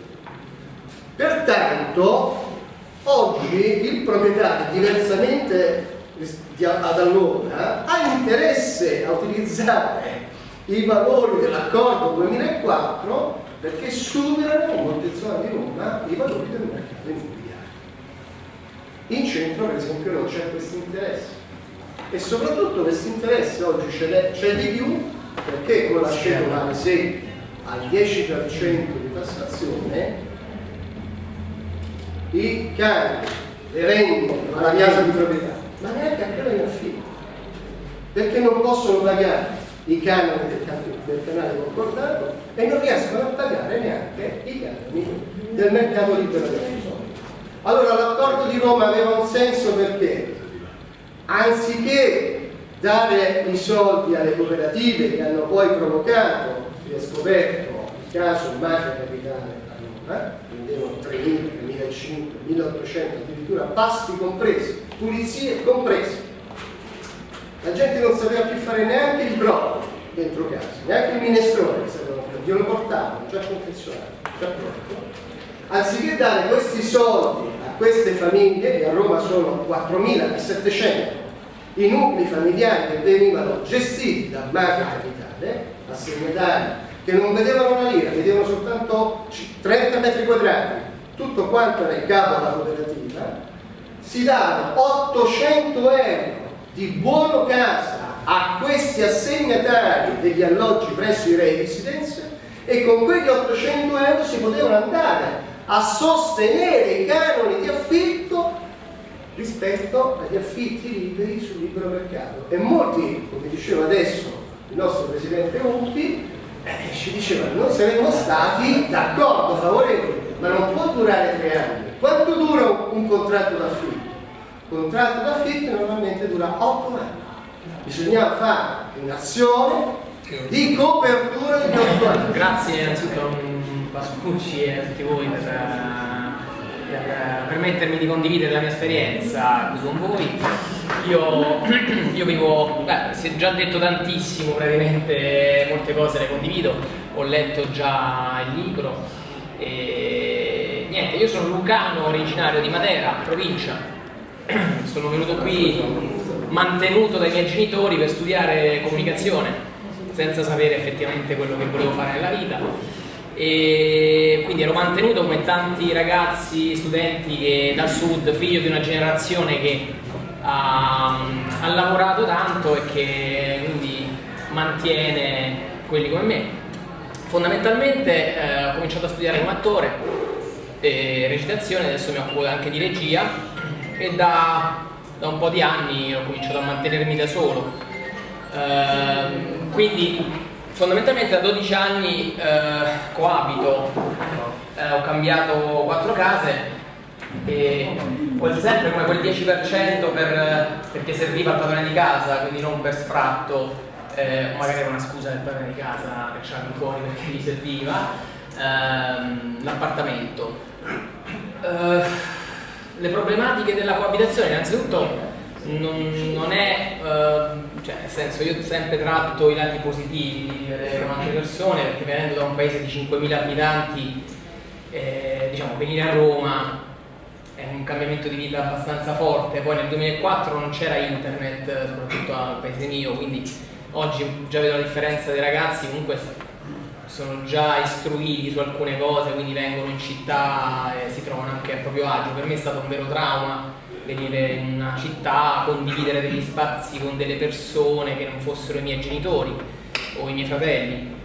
Pertanto oggi il proprietario, diversamente ad allora, ha interesse a utilizzare i valori dell'accordo 2004 perché superano in molte zone di Roma i valori del mercato immobiliare. In centro, per esempio, non c'è questo interesse, e soprattutto questo interesse oggi c'è di più, perché con la cedola, ad esempio, al 10% di tassazione, i canoni, le rendite, la casa di proprietà, ma neanche a quella in affitto, perché non possono pagare i canoni del canale concordato e non riescono a pagare neanche i canoni del mercato libero del affitto. Allora l'accordo di Roma aveva un senso perché, anziché dare i soldi alle cooperative che hanno poi provocato, si è scoperto il caso Mafia Capitale a Roma, vendevano 3.000, 3.500, 1.800, addirittura pasti compresi, pulizie comprese. La gente non sapeva più fare neanche il brodo dentro casa, neanche il minestrone, glielo portavano, già confezionato, già pronto. Anziché dare questi soldi a queste famiglie, che a Roma sono 4.700, i nuclei familiari che venivano gestiti da Mafia Capitale, assegnatari, che non vedevano una lira, vedevano soltanto 30 metri quadrati, tutto quanto nel capo alla cooperativa, si davano 800 euro di buono casa a questi assegnatari degli alloggi presso i residence, e con quegli 800 euro si potevano andare a sostenere i canoni di affitto rispetto agli affitti liberi sul libero mercato. E molti, come diceva adesso il nostro presidente Umpi, ci dicevano: noi saremmo stati d'accordo, favorevoli, ma non può durare 3 anni. Quanto dura un contratto d'affitto? Il contratto d'affitto normalmente dura 8 anni. Bisognava fare un'azione di copertura degli 8 anni. Grazie innanzitutto Pascucci e a tutti voi per permettermi di condividere la mia esperienza qui con voi. Io vivo, si è già detto tantissimo, praticamente molte cose le condivido, ho letto già il libro e niente, io sono lucano, originario di Matera, provincia, sono venuto qui mantenuto dai miei genitori per studiare comunicazione senza sapere effettivamente quello che volevo fare nella vita. E quindi ero mantenuto come tanti ragazzi, studenti che dal sud, figlio di una generazione che ha lavorato tanto e che quindi mantiene quelli come me. Fondamentalmente ho cominciato a studiare come attore e recitazione, adesso mi occupo anche di regia e da un po' di anni ho cominciato a mantenermi da solo. Quindi fondamentalmente da 12 anni coabito, ho cambiato 4 case e quasi sempre come quel 10% perché serviva al padrone di casa, quindi non per sfratto, magari era una scusa del padrone di casa per lasciarmi fuori perché gli serviva, l'appartamento. Le problematiche della coabitazione, innanzitutto non è, cioè nel senso, io sempre tratto i lati positivi di vivere con altre persone, perché venendo da un paese di 5.000 abitanti, diciamo, venire a Roma è un cambiamento di vita abbastanza forte. Poi nel 2004 non c'era internet, soprattutto al paese mio, quindi oggi già vedo la differenza dei ragazzi, comunque sono già istruiti su alcune cose, quindi vengono in città e si trovano anche a proprio agio. Per me è stato un vero trauma venire in una città, condividere degli spazi con delle persone che non fossero i miei genitori o i miei fratelli.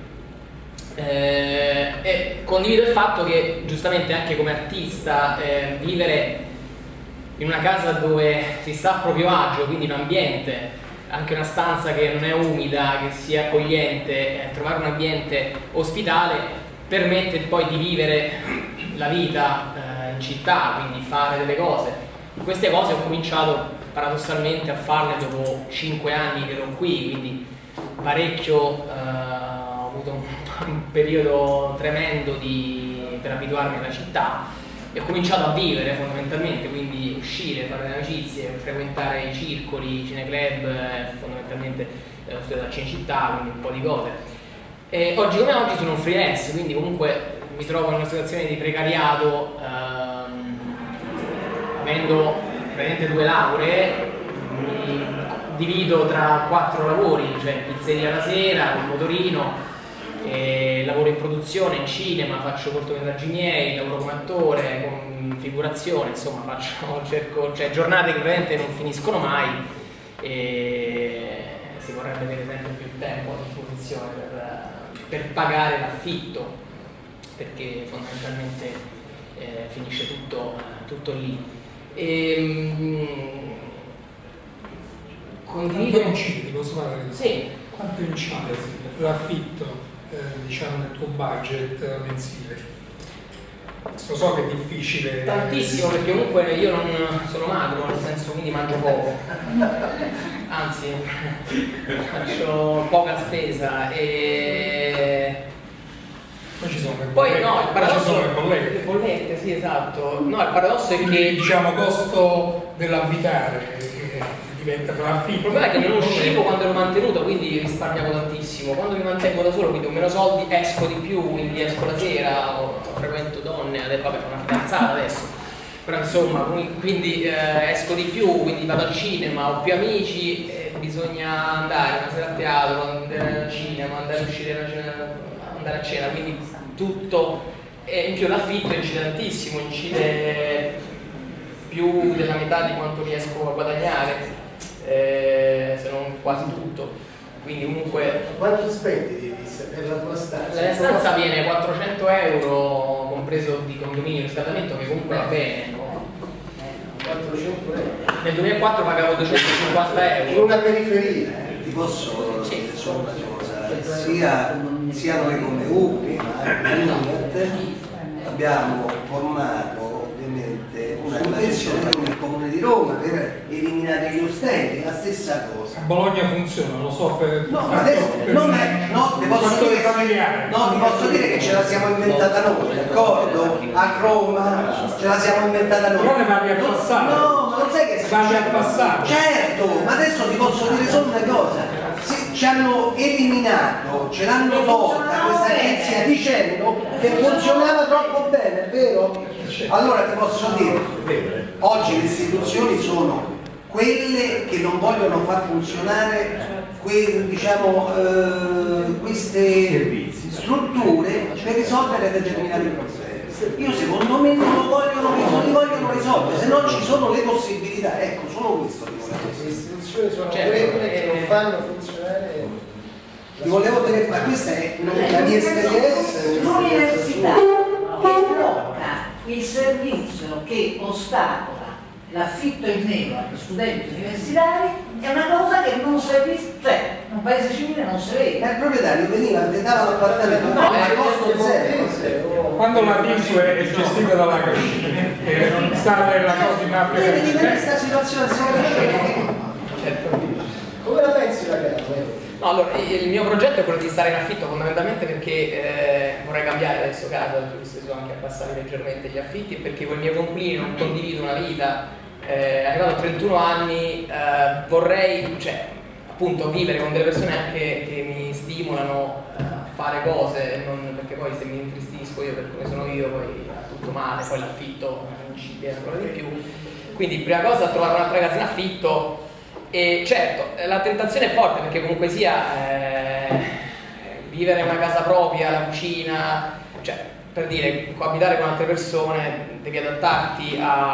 E condivido il fatto che giustamente anche come artista vivere in una casa dove si sta a proprio agio, quindi un ambiente, anche una stanza che non è umida, che sia accogliente, trovare un ambiente ospitale permette poi di vivere la vita in città, quindi fare delle cose. Queste cose ho cominciato paradossalmente a farle dopo 5 anni che ero qui, quindi parecchio, ho avuto un periodo tremendo per abituarmi alla città e ho cominciato a vivere fondamentalmente, quindi uscire, fare delle amicizie, frequentare i circoli, i cineclub, fondamentalmente ho studiato a Cinecittà, quindi un po' di cose. E oggi come oggi sono un freelance, quindi comunque mi trovo in una situazione di precariato, avendo praticamente 2 lauree, mi divido tra 4 lavori, cioè pizzeria la sera, un motorino, lavoro in produzione, in cinema, faccio cortometraggi miei, lavoro come attore, con figurazione, insomma cerco, cioè giornate che veramente non finiscono mai e si vorrebbe avere sempre più tempo a disposizione per pagare l'affitto, perché fondamentalmente finisce tutto lì. Quanto incide, posso fare? Sì. Quanto incide l'affitto, diciamo, nel tuo budget mensile? Lo so che è difficile. Tantissimo, perché comunque io non sono magro, nel senso, quindi mangio poco. Anzi, faccio poca spesa e poi ci sono le poi bollette. no, il paradosso, ci sono le bollette. le bollette, sì, esatto. No, il paradosso è Quindi, che diciamo, costo dell'abitare diventa per l'affitto. il problema è che non uscivo quando ero mantenuto, quindi risparmiavo tantissimo. Quando mi mantengo da solo, quindi ho meno soldi, esco di più, quindi esco la sera, frequento donne, adesso vabbè, sono una fidanzata adesso, però insomma, quindi esco di più, quindi vado al cinema, ho più amici, bisogna andare una sera a teatro, andare al cinema, andare a uscire andare a cena, quindi tutto, e in più l'affitto incide tantissimo, incide più della metà di quanto riesco a guadagnare, se non quasi tutto, quindi comunque... Quanto spendi per la tua stanza? La stanza viene 400 euro, compreso di condominio e riscaldamento, che comunque va bene. 400 euro? Nel 2004 pagavo 250 euro. In una periferia. Ti posso dire solo una cosa, sia noi come UPI ma anche Unit abbiamo formato ovviamente una convenzione con il Comune di Roma per eliminare gli ostelli, la stessa cosa. A Bologna funziona, lo so per... No, adesso ti posso dire che ce la siamo inventata noi, d'accordo? A Roma ce la siamo inventata noi. Però ne parli al passato. No, ma non sai che parli al passato. Certo, ma adesso ti posso dire solo una cosa. Ci hanno eliminato, ce l'hanno tolta questa agenzia dicendo che funzionava troppo bene, è vero? Allora ti posso dire, oggi le istituzioni sono quelle che non vogliono far funzionare diciamo, queste strutture per risolvere determinati problemi. Io secondo me non li vogliono risolvere, se non ci sono le possibilità, ecco, solo questo ti volevo dire. Le istituzioni sono quelle che non fanno funzionare. Ti volevo dire, ma questa è la mia esperienza. L'università che blocca il servizio che ostacola l'affitto in nero agli studenti universitari è una cosa che non si è vista, cioè in un paese civile non si vede. Ma il proprietario veniva, vendava l'appartamento a costo zero. Quando la TISU è gestita dalla Cascina, che non sta nella cosa in Africa. Vedi, in questa situazione siamo Come la pensi ragazzi? No, allora, il mio progetto è quello di stare in affitto fondamentalmente perché vorrei cambiare adesso casa, visto che sono anche abbassare leggermente gli affitti, e perché con il mio coinquilino non condivido una vita, arrivato a 31 anni, vorrei, cioè, appunto, vivere con delle persone anche che mi stimolano a fare cose, perché poi se mi intristisco io per come sono io poi va tutto male, poi l'affitto incide ancora di più. Quindi prima cosa trovare un'altra casa in affitto. E certo, la tentazione è forte perché comunque sia vivere in una casa propria, la cucina, cioè per dire, coabitare con altre persone, devi adattarti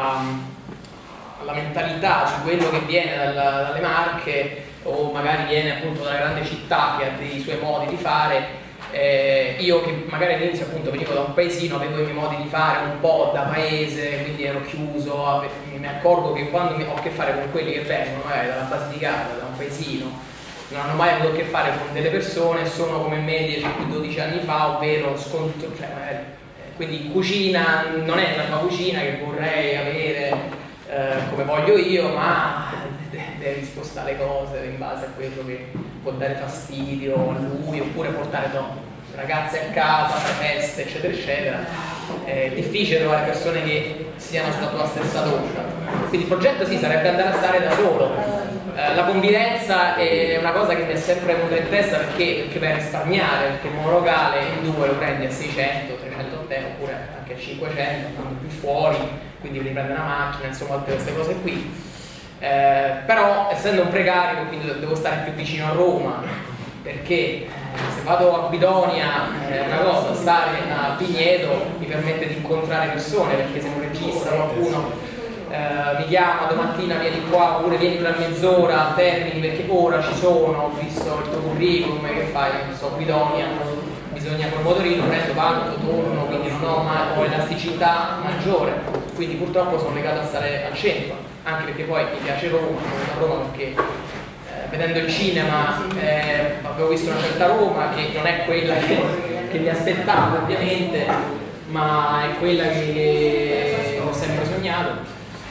alla mentalità di quello che viene dalle Marche o magari viene appunto dalla grande città che ha dei suoi modi di fare. Io che magari all'inizio appunto venivo da un paesino, avevo i miei modi di fare un po' da paese, quindi ero chiuso, mi accorgo che quando ho a che fare con quelli che vengono dalla Basilicata, da un paesino, non hanno mai avuto a che fare con delle persone, sono come me 10-12 anni fa, ovvero scontro, cioè, quindi cucina non è la tua cucina che vorrei avere come voglio io, ma devi spostare le cose in base a quello che può dare fastidio a lui, oppure portare ragazze a casa, fare feste, eccetera eccetera. È difficile trovare persone che siano sulla tua stessa doccia, quindi il progetto sì sarebbe andare a stare da solo. La convivenza è una cosa che mi è sempre venuta in testa perché per risparmiare, perché il monolocale in due lo prendi a 600, 300 euro oppure anche a 500, andando più fuori, quindi devi prendere una macchina, insomma tutte queste cose qui. Però essendo un precario quindi devo stare più vicino a Roma perché se vado a Guidonia è una cosa, stare a Pigneto mi permette di incontrare persone, perché se un regista, qualcuno mi chiama domattina, vieni qua, oppure vieni tra mezz'ora, termini perché ora ci sono, ho visto il tuo curriculum, che fai? So, Guidonia, bisogna col motorino, prendo, parto, torno, quindi non ho mai l'elasticità maggiore, quindi purtroppo sono legato a stare al centro, anche perché poi mi piace Roma, perché vedendo il cinema avevo visto una certa Roma che non è quella che mi aspettavo ovviamente, ma è quella che ho sempre sognato.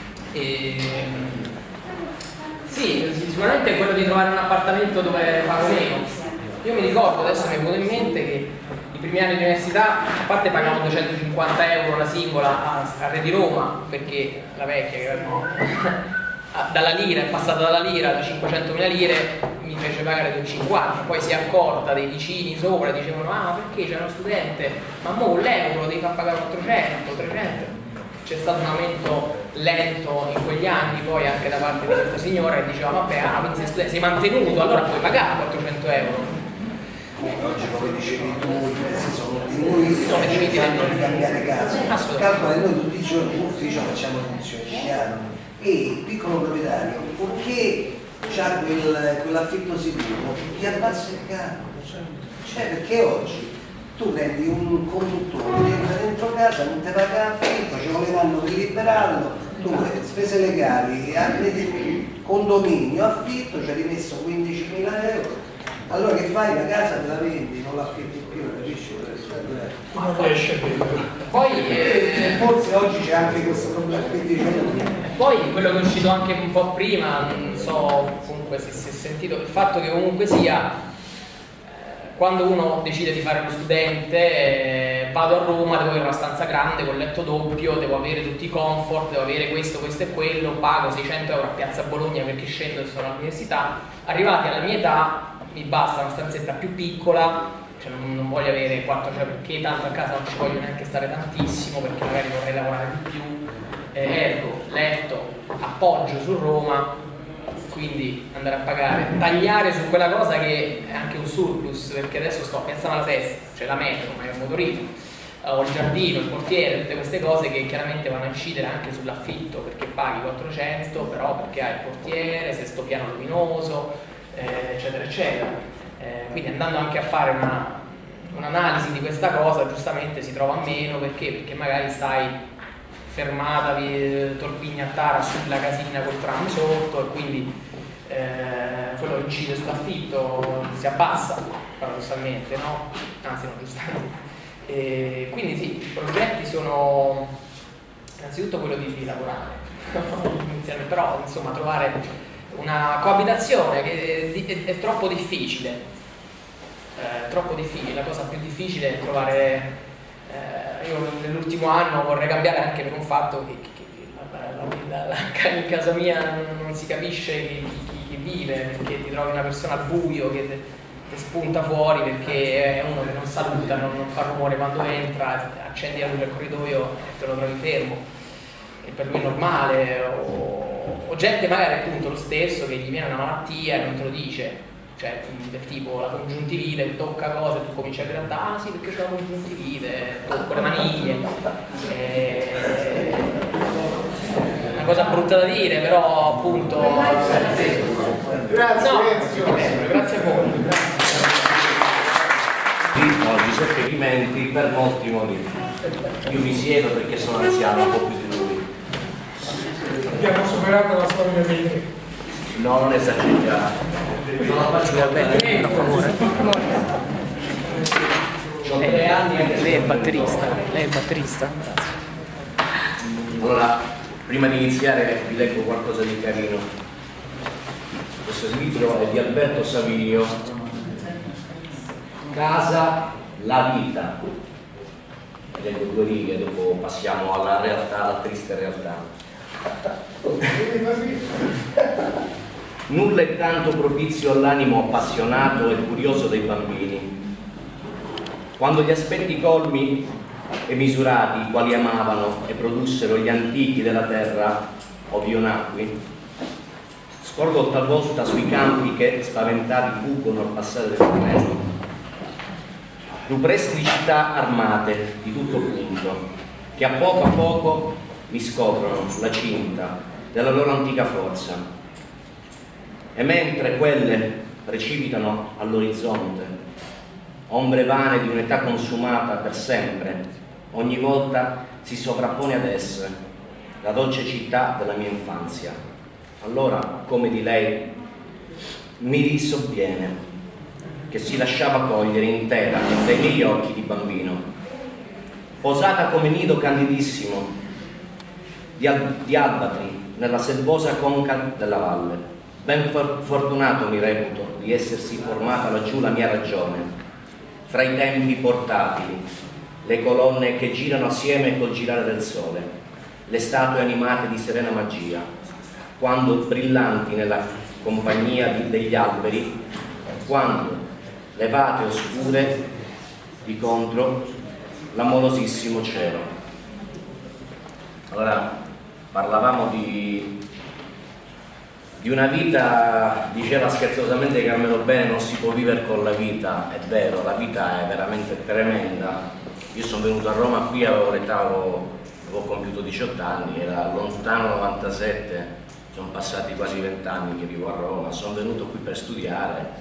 Sì, sicuramente è quello di trovare un appartamento dove pago meno. Io mi ricordo, adesso mi è venuto in mente che i primi anni di università, a parte pagavo 250 euro la singola a Re di Roma, perché la vecchia che dalla lira, è passata dalla lira da 500.000 lire, mi fece pagare 250, poi si è accorta dei vicini sopra, dicevano ma perché c'è uno studente, ma mo l'euro devi far pagare 400, 300. C'è stato un aumento lento in quegli anni poi anche da parte di questa signora che diceva vabbè, sei mantenuto, allora puoi pagare 400 euro. Oggi come dicevi tu, i prezzi sono diminuiti, di cambiare casa. Calcola, noi tutti i giorni in ufficio facciamo funzioni, e il piccolo proprietario, perché c'ha quell'affitto sicuro, gli abbassa il caro. Cioè, perché oggi tu prendi un conduttore, entra dentro casa, non ti paga l'affitto, ci volevano per liberarlo, tu spese legali, condominio, affitto, ci hai rimesso 15.000 euro, allora che fai? La casa te la vendi, non l'affitti più, capisci? Poi forse oggi c'è anche questo problema, poi quello che è uscito anche un po' prima, non so comunque se si è sentito, il fatto che comunque sia quando uno decide di fare lo studente, vado a Roma, devo avere una stanza grande con letto doppio, devo avere tutti i comfort, devo avere questo, questo e quello, pago 600 euro a Piazza Bologna perché scendo e sono all'università. Arrivati alla mia età mi basta una stanzetta più piccola, cioè non voglio avere 4, cioè perché tanto a casa non ci voglio neanche stare tantissimo, perché magari vorrei lavorare di più, ergo, letto, appoggio su Roma, quindi andare a pagare, tagliare su quella cosa che è anche un surplus, perché adesso sto a Piazza Malatesta, c'è la metro, ma è un motorino, ho il giardino, il portiere, tutte queste cose che chiaramente vanno a incidere anche sull'affitto, perché paghi 400, però perché hai il portiere, sesto piano luminoso, eccetera eccetera. Quindi andando anche a fare un'analisi di questa cosa, giustamente si trova meno, perché magari stai fermata Torpigna a Tara sulla casina col tram sotto, e quindi quello incide sull'affitto, si abbassa paradossalmente, no? Anzi, non giustamente. Quindi sì, i progetti sono innanzitutto quello di lavorare però insomma trovare una coabitazione che è troppo difficile, la cosa più difficile è trovare. Io nell'ultimo anno vorrei cambiare anche per un fatto che in casa mia non si capisce chi vive, perché ti trovi una persona al buio che ti spunta fuori perché è uno che non saluta, non fa rumore quando entra, accendi la luce al corridoio e te lo trovi fermo, e per lui è normale, o gente magari appunto lo stesso che gli viene una malattia e non te lo dice. Cioè, del tipo la congiuntivite, tocca cose, tu cominci a gridare, ah sì perché c'è la congiuntivite, tocco le maniglie, una cosa brutta da dire, però appunto grazie, no, grazie a voi. Ho Giuseppe Chimenti per molti motivi. Io mi siedo perché sono anziano, un po' più di lui. Abbiamo superato la soglia dei... No, non esageriamo. Non la faccio bene, per favore. Lei è batterista, Allora, prima di iniziare vi leggo qualcosa di carino. Questo libro è di Alberto Savinio, Casa, la vita. Leggo 2 righe, dopo passiamo alla realtà, alla triste realtà. Nulla è tanto propizio all'animo appassionato e curioso dei bambini. Quando gli aspetti colmi e misurati, quali amavano e produssero gli antichi della terra, ov'io nacqui, scorgo talvolta sui campi che spaventati fuggono al passare del treno, rupestri città armate di tutto punto, che a poco mi scoprono la cinta della loro antica forza. E mentre quelle precipitano all'orizzonte, ombre vane di un'età consumata per sempre, ogni volta si sovrappone ad esse la dolce città della mia infanzia. Allora, come di lei, mi risovviene che si lasciava cogliere intera dai miei occhi di bambino, posata come nido candidissimo di albatri nella selvosa conca della valle. Ben fortunato mi reputo di essersi formata laggiù la mia ragione, fra i tempi portatili, le colonne che girano assieme col girare del sole, le statue animate di serena magia, quando brillanti nella compagnia degli alberi, quando levate oscure di contro l'amorosissimo cielo. Allora, parlavamo di una vita, diceva scherzosamente Carmelo Bene, non si può vivere con la vita. È vero, la vita è veramente tremenda. Io sono venuto a Roma qui, avevo compiuto 18 anni, era lontano 97, sono passati quasi 20 anni che vivo a Roma, sono venuto qui per studiare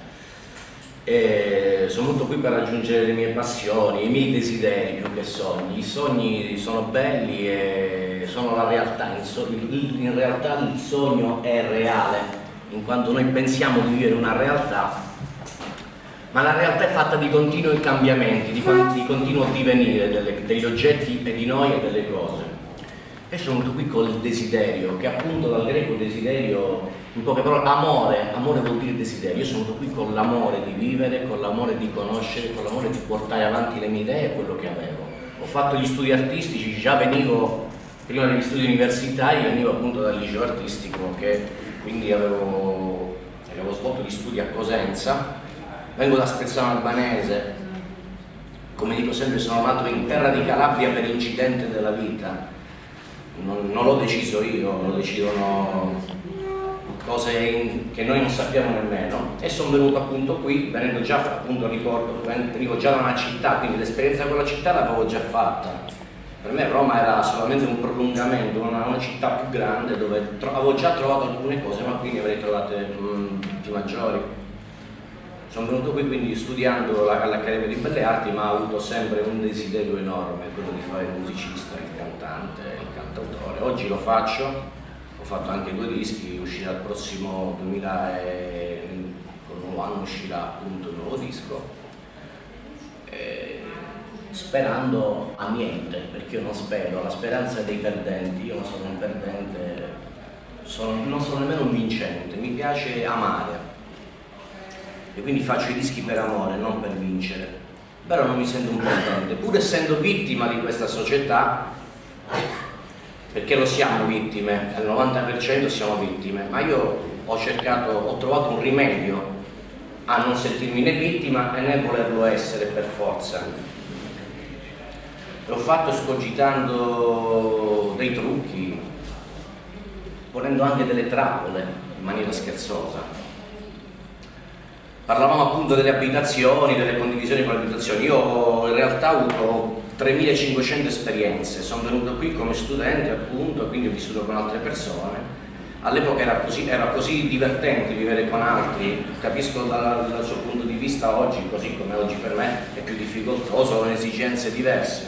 e sono venuto qui per raggiungere le mie passioni, i miei desideri più che sogni. I sogni sono belli e sono la realtà, in realtà il sogno è reale, in quanto noi pensiamo di vivere una realtà, ma la realtà è fatta di continui cambiamenti, di continuo divenire degli oggetti e di noi e delle cose. E sono venuto qui con il desiderio, che appunto dal greco desiderio, in poche parole, amore vuol dire desiderio. Io sono venuto qui con l'amore di vivere, con l'amore di conoscere, con l'amore di portare avanti le mie idee e quello che avevo. Ho fatto gli studi artistici, già venivo, prima degli studi universitari, venivo appunto dal liceo artistico, che quindi avevo svolto gli studi a Cosenza, vengo da Spezzano Albanese, come dico sempre sono nato in terra di Calabria per incidente della vita. Non l'ho deciso io, lo decidono cose che noi non sappiamo nemmeno, e sono venuto appunto qui, venendo già, appunto ricordo, venivo già da una città, quindi l'esperienza con la città l'avevo già fatta. Per me Roma era solamente un prolungamento, una città più grande dove avevo già trovato alcune cose, ma qui ne avrei trovate di maggiori. Sono venuto qui quindi studiando all'Accademia di Belle Arti, ma ho avuto sempre un desiderio enorme, quello di fare il musicista, il cantante, il cantautore. Oggi lo faccio, ho fatto anche 2 dischi, uscirà il prossimo 2000 con un nuovo anno uscirà appunto il nuovo disco, sperando a niente, perché io non spero, la speranza è dei perdenti, io non sono un perdente, non sono nemmeno un vincente, mi piace amare. E quindi faccio i dischi per amore, non per vincere, però non mi sento un perdente, pur essendo vittima di questa società, perché lo siamo vittime, al 90% siamo vittime, ma io ho trovato un rimedio a non sentirmi né vittima né volerlo essere per forza. L'ho fatto scogitando dei trucchi, ponendo anche delle trappole in maniera scherzosa. Parlavamo appunto delle abitazioni, delle condivisioni con le abitazioni. Io in realtà ho avuto 3500 esperienze, sono venuto qui come studente appunto, quindi ho vissuto con altre persone. All'epoca era così divertente vivere con altri, capisco dal suo punto di vista oggi, così come oggi per me è più difficoltoso, ho esigenze diverse.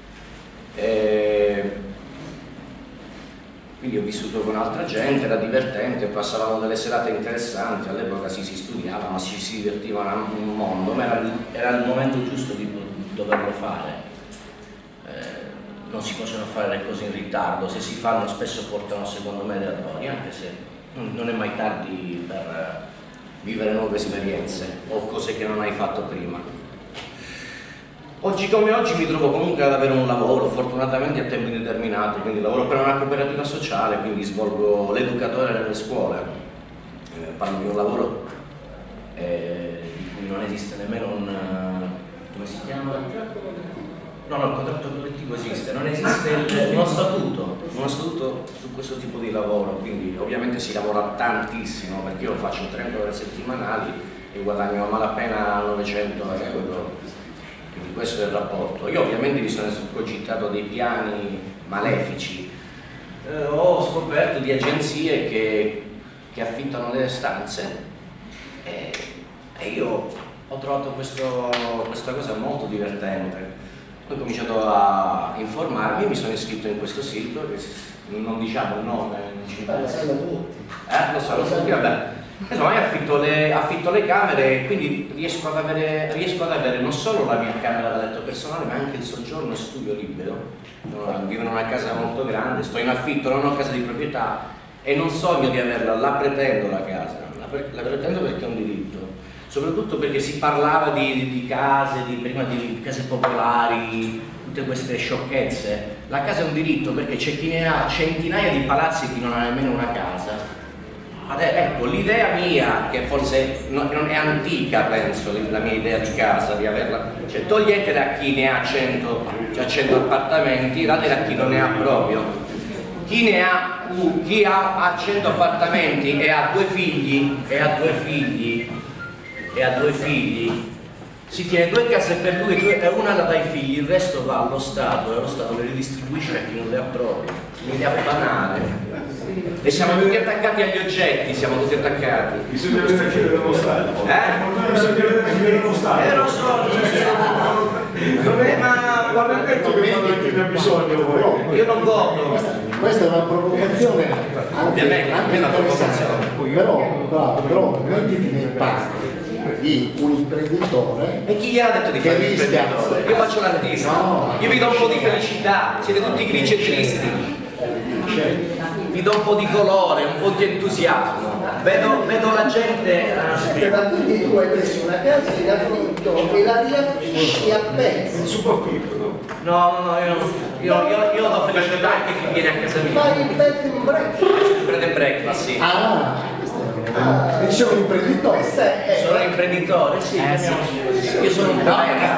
Quindi ho vissuto con altra gente, era divertente, passavamo delle serate interessanti, all'epoca si studiava, ma si divertiva un mondo, ma era il momento giusto di doverlo fare. Non si possono fare le cose in ritardo, se si fanno spesso portano secondo me dei errori, anche se non è mai tardi per vivere nuove esperienze o cose che non hai fatto prima. Oggi come oggi mi trovo comunque ad avere un lavoro, fortunatamente a tempo indeterminato, quindi lavoro per una cooperativa sociale, quindi svolgo l'educatore nelle scuole. Parlo di un lavoro di cui non esiste nemmeno un... come si chiama? No, il contratto collettivo esiste, non esiste uno statuto su questo tipo di lavoro, quindi ovviamente si lavora tantissimo, perché io faccio 30 ore settimanali e guadagno a malapena 900 euro. questo è il rapporto. Io ovviamente mi sono cogitato dei piani malefici, ho scoperto di agenzie che affittano delle stanze e io ho trovato questa cosa molto divertente. Ho cominciato a informarmi, mi sono iscritto in questo sito, che non diciamo il nome, non ci interessa. Lo sanno tutti, vabbè. Insomma, io affitto le camere e quindi riesco ad avere non solo la mia camera da letto personale, ma anche il soggiorno e studio libero. Vivo in una casa molto grande, sto in affitto, non ho casa di proprietà e non sogno di averla, la pretendo la casa, la pretendo perché è un diritto. Soprattutto perché si parlava di case, prima di case popolari, tutte queste sciocchezze. La casa è un diritto perché c'è chi ne ha centinaia di palazzi e chi non ha nemmeno una casa. Ecco, l'idea mia, che forse non è antica, penso, la mia idea di casa, di averla, cioè toglietela a chi ne ha 100 appartamenti, datela a chi non ne ha proprio. Chi ha 100 appartamenti e ha due figli, si tiene 2 case per lui e una la dà ai figli, il resto va allo Stato e lo Stato le ridistribuisce a chi non le ha proprio. Un'idea banale. E siamo tutti attaccati agli oggetti, siamo tutti attaccati. Bisogna restringere dello Stato. Bisogna restringere dello Stato. Lo so. Ma guarda, detto che non ne ha bisogno. Io non voto. Questa è una provocazione ovviamente, è una provocazione. Però mettiti nei panni di un imprenditore. E chi gli ha detto di fare l'imprenditore? Io faccio l'artista, io vi do un po' di felicità, siete tutti grigi e tristi. Vi do un po' di colore, un po' di entusiasmo. Vedo la gente. Ma quindi tu hai preso una casa in affitto e la riaffitti a pezzi. Il subaffitto, no? No, io do felicità anche chi viene a casa mia. Fai il bed and breakfast. Il bed and breakfast, sì. E sono un imprenditore. Sono un imprenditore, sì. Io sono un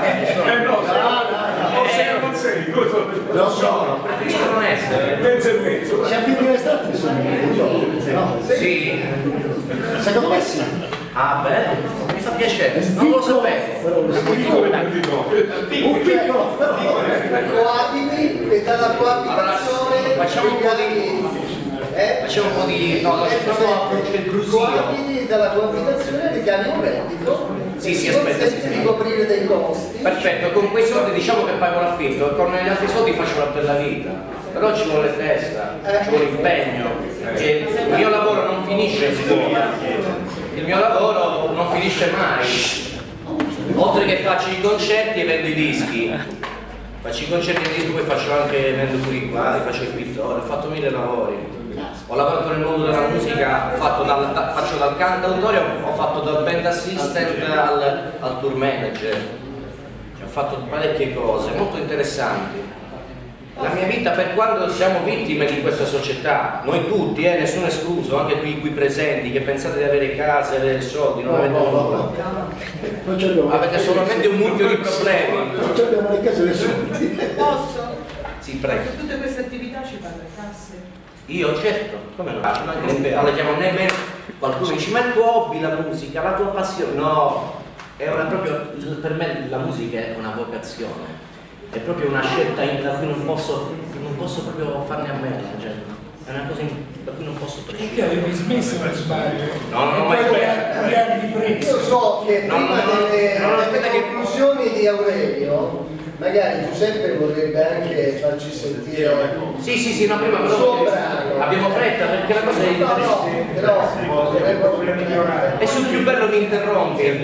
non sei, lo so, preferisco non essere. mezzo e mezzo. Se affitti le stanze sono imprenditori, no? Sì. Secondo me sì. Ah beh, mi fa piacere, non lo sapevo. Un piccolo, coabiti e dalla coabitazione facciamo un po' di no, c'è il brusio. coabiti dalla coabitazione richiami un reddito. Sì, aspetta, di coprire dei costi. Perfetto, con quei soldi diciamo che pago l'affitto e con gli altri soldi faccio una bella vita. Però ci vuole testa, ci vuole impegno. E il mio lavoro non finisce in scuola. Il mio lavoro non finisce mai. Oltre che faccio i concerti e vendo i dischi. Faccio i concerti e poi vendo pure i quadri, faccio il pittore, ho fatto 1000 lavori. Ho lavorato nel mondo della musica, faccio dal cantautore, ho fatto dal band assistant al tour manager, ho fatto parecchie cose molto interessanti. La mia vita, per quando siamo vittime di questa società, noi tutti, nessuno escluso, anche qui presenti, che pensate di avere case, avere soldi, non avete nulla. Avete solamente un mucchio di problemi. Non abbiamo le case dei soldi. Posso? Sì, prego. Per tutte queste attività ci paga le tasse? Io certo, come no? La chiamo nemmeno, qualcuno dice ma il tuo hobby, la musica, la tua passione. No, è proprio, per me la musica è una vocazione, è proprio una scelta da cui non posso proprio farne a meno, cioè, è una cosa da cui non posso Perché avevi smesso per sbaglio? No, ma io so che prima delle conclusioni di Aurelio magari Giuseppe vorrebbe anche farci sentire sì, no, prima abbiamo fretta perché la cosa è interessante. Però e sul più bello mi interrompi.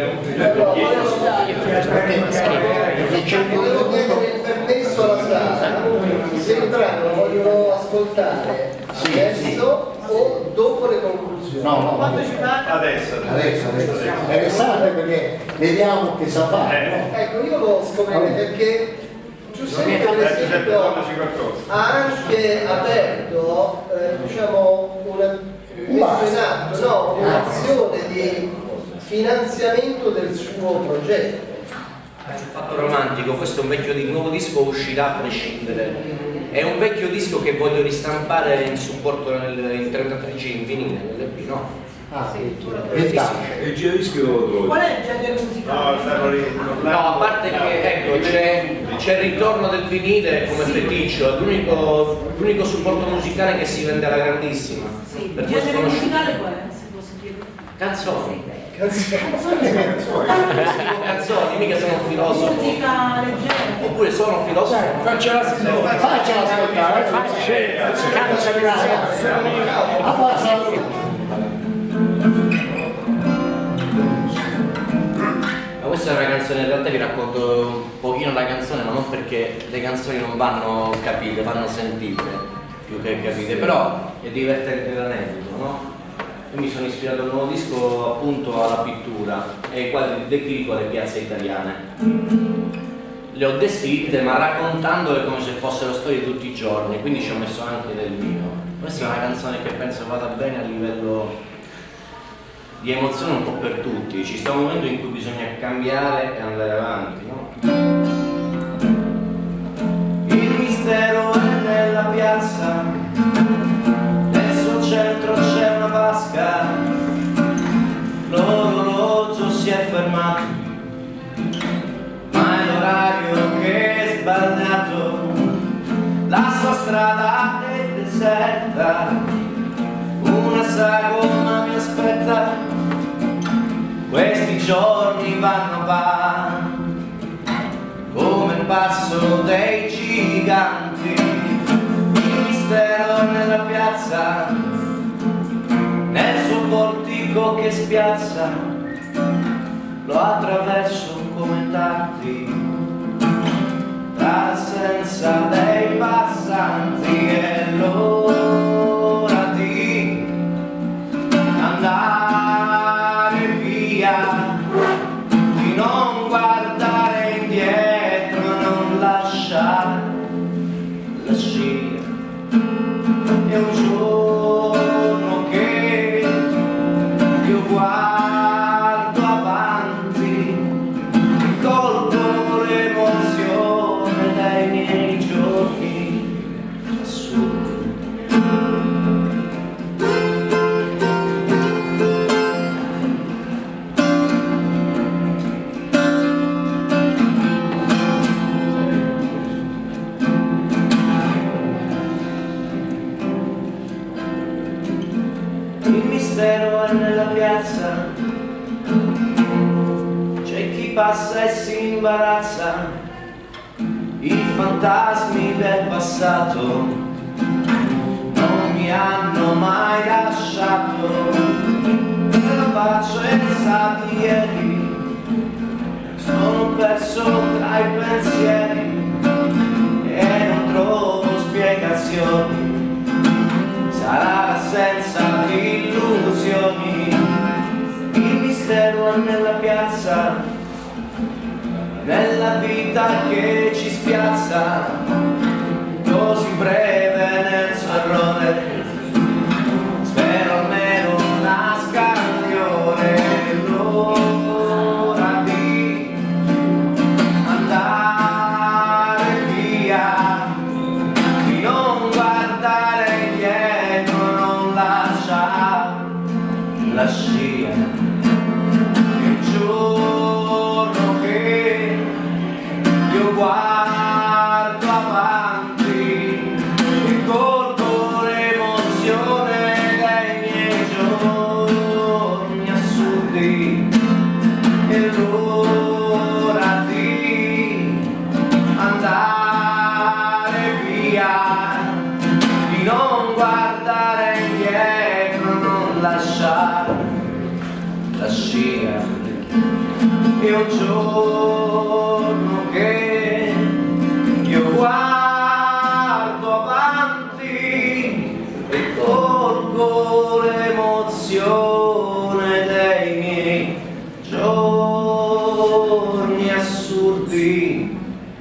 Volevo chiedere il permesso alla sala se il brano lo vogliono ascoltare adesso o dopo le conclusioni. Quanto ci paga? Adesso. È interessante perché vediamo che sa fare. Ecco, io lo scoprirei perché Giuseppe per esempio ha anche aperto diciamo un'azione di finanziamento del suo progetto. È un fatto romantico, questo è un vecchio nuovo disco, uscirà a prescindere. È un vecchio disco che voglio ristampare in supporto in 33 in vinile, nell'EP, no? il giradischi dove lo trovi? Qual è il genere musicale? No, stanno lì. No, a parte che ecco, c'è il ritorno del vinile come feticcio, è l'unico supporto musicale che si vende alla grandissima. Sì, Per il questo genere conosci- musicale qual è? Se posso chiedere. Canzoni. Canzoni. Canzoni, mica sono un filosofo. Musica leggera. Oppure sono un filosofo. Faccela ascoltare. Faccela ascoltare. Ma questa è una canzone, in realtà vi racconto un pochino la canzone, ma non perché le canzoni non vanno capite, vanno sentite più che capite, però è divertente l'aneddoto, no? Io mi sono ispirato al nuovo disco appunto alla pittura e ai quadri di De Chirico alle piazze italiane. Le ho descritte ma raccontandole come se fossero storie di tutti i giorni, quindi ci ho messo anche del mio. Questa è una canzone che penso vada bene a livello di emozione un po' per tutti. Ci sta un momento in cui bisogna cambiare e andare avanti, no? Il mistero è nella piazza, nel suo centro c'è una vasca, l'orologio si è fermato, ma è l'orario che è sbagliato, la sua strada è deserta, una sagoma mi aspetta, questi giorni vanno avanti come il passo dei giganti. Il mistero è nella piazza, nel suo portico che spiazza, lo attraverso come tanti, l'assenza dei passanti e l'ora di andare via, di non guardare indietro, non lasciare la scia. È un giorno che io guardo avanti, colgo l'emozione dai miei giorni assurdi. Il mistero è nella piazza, c'è chi passa e si imbarazza, i fantasmi del passato non mi hanno mai lasciato, la pazienza di ieri, sono perso tra i pensieri e non trovo spiegazioni. Sarà l'assenza di illusioni, il mistero è nella piazza, nella vita che ci spiazza, così breve nel suo errore, spero almeno una scansione, l'ora di andare via, di non guardare indietro, non lasciare la scia. Il giorno che io guardo avanti e colgo l'emozione dei miei giorni assurdi, e l'ora di andare via, di non guardare indietro, non lasciare la scia. E un giorno che io guardo avanti e colgo l'emozione dei miei giorni assurdi.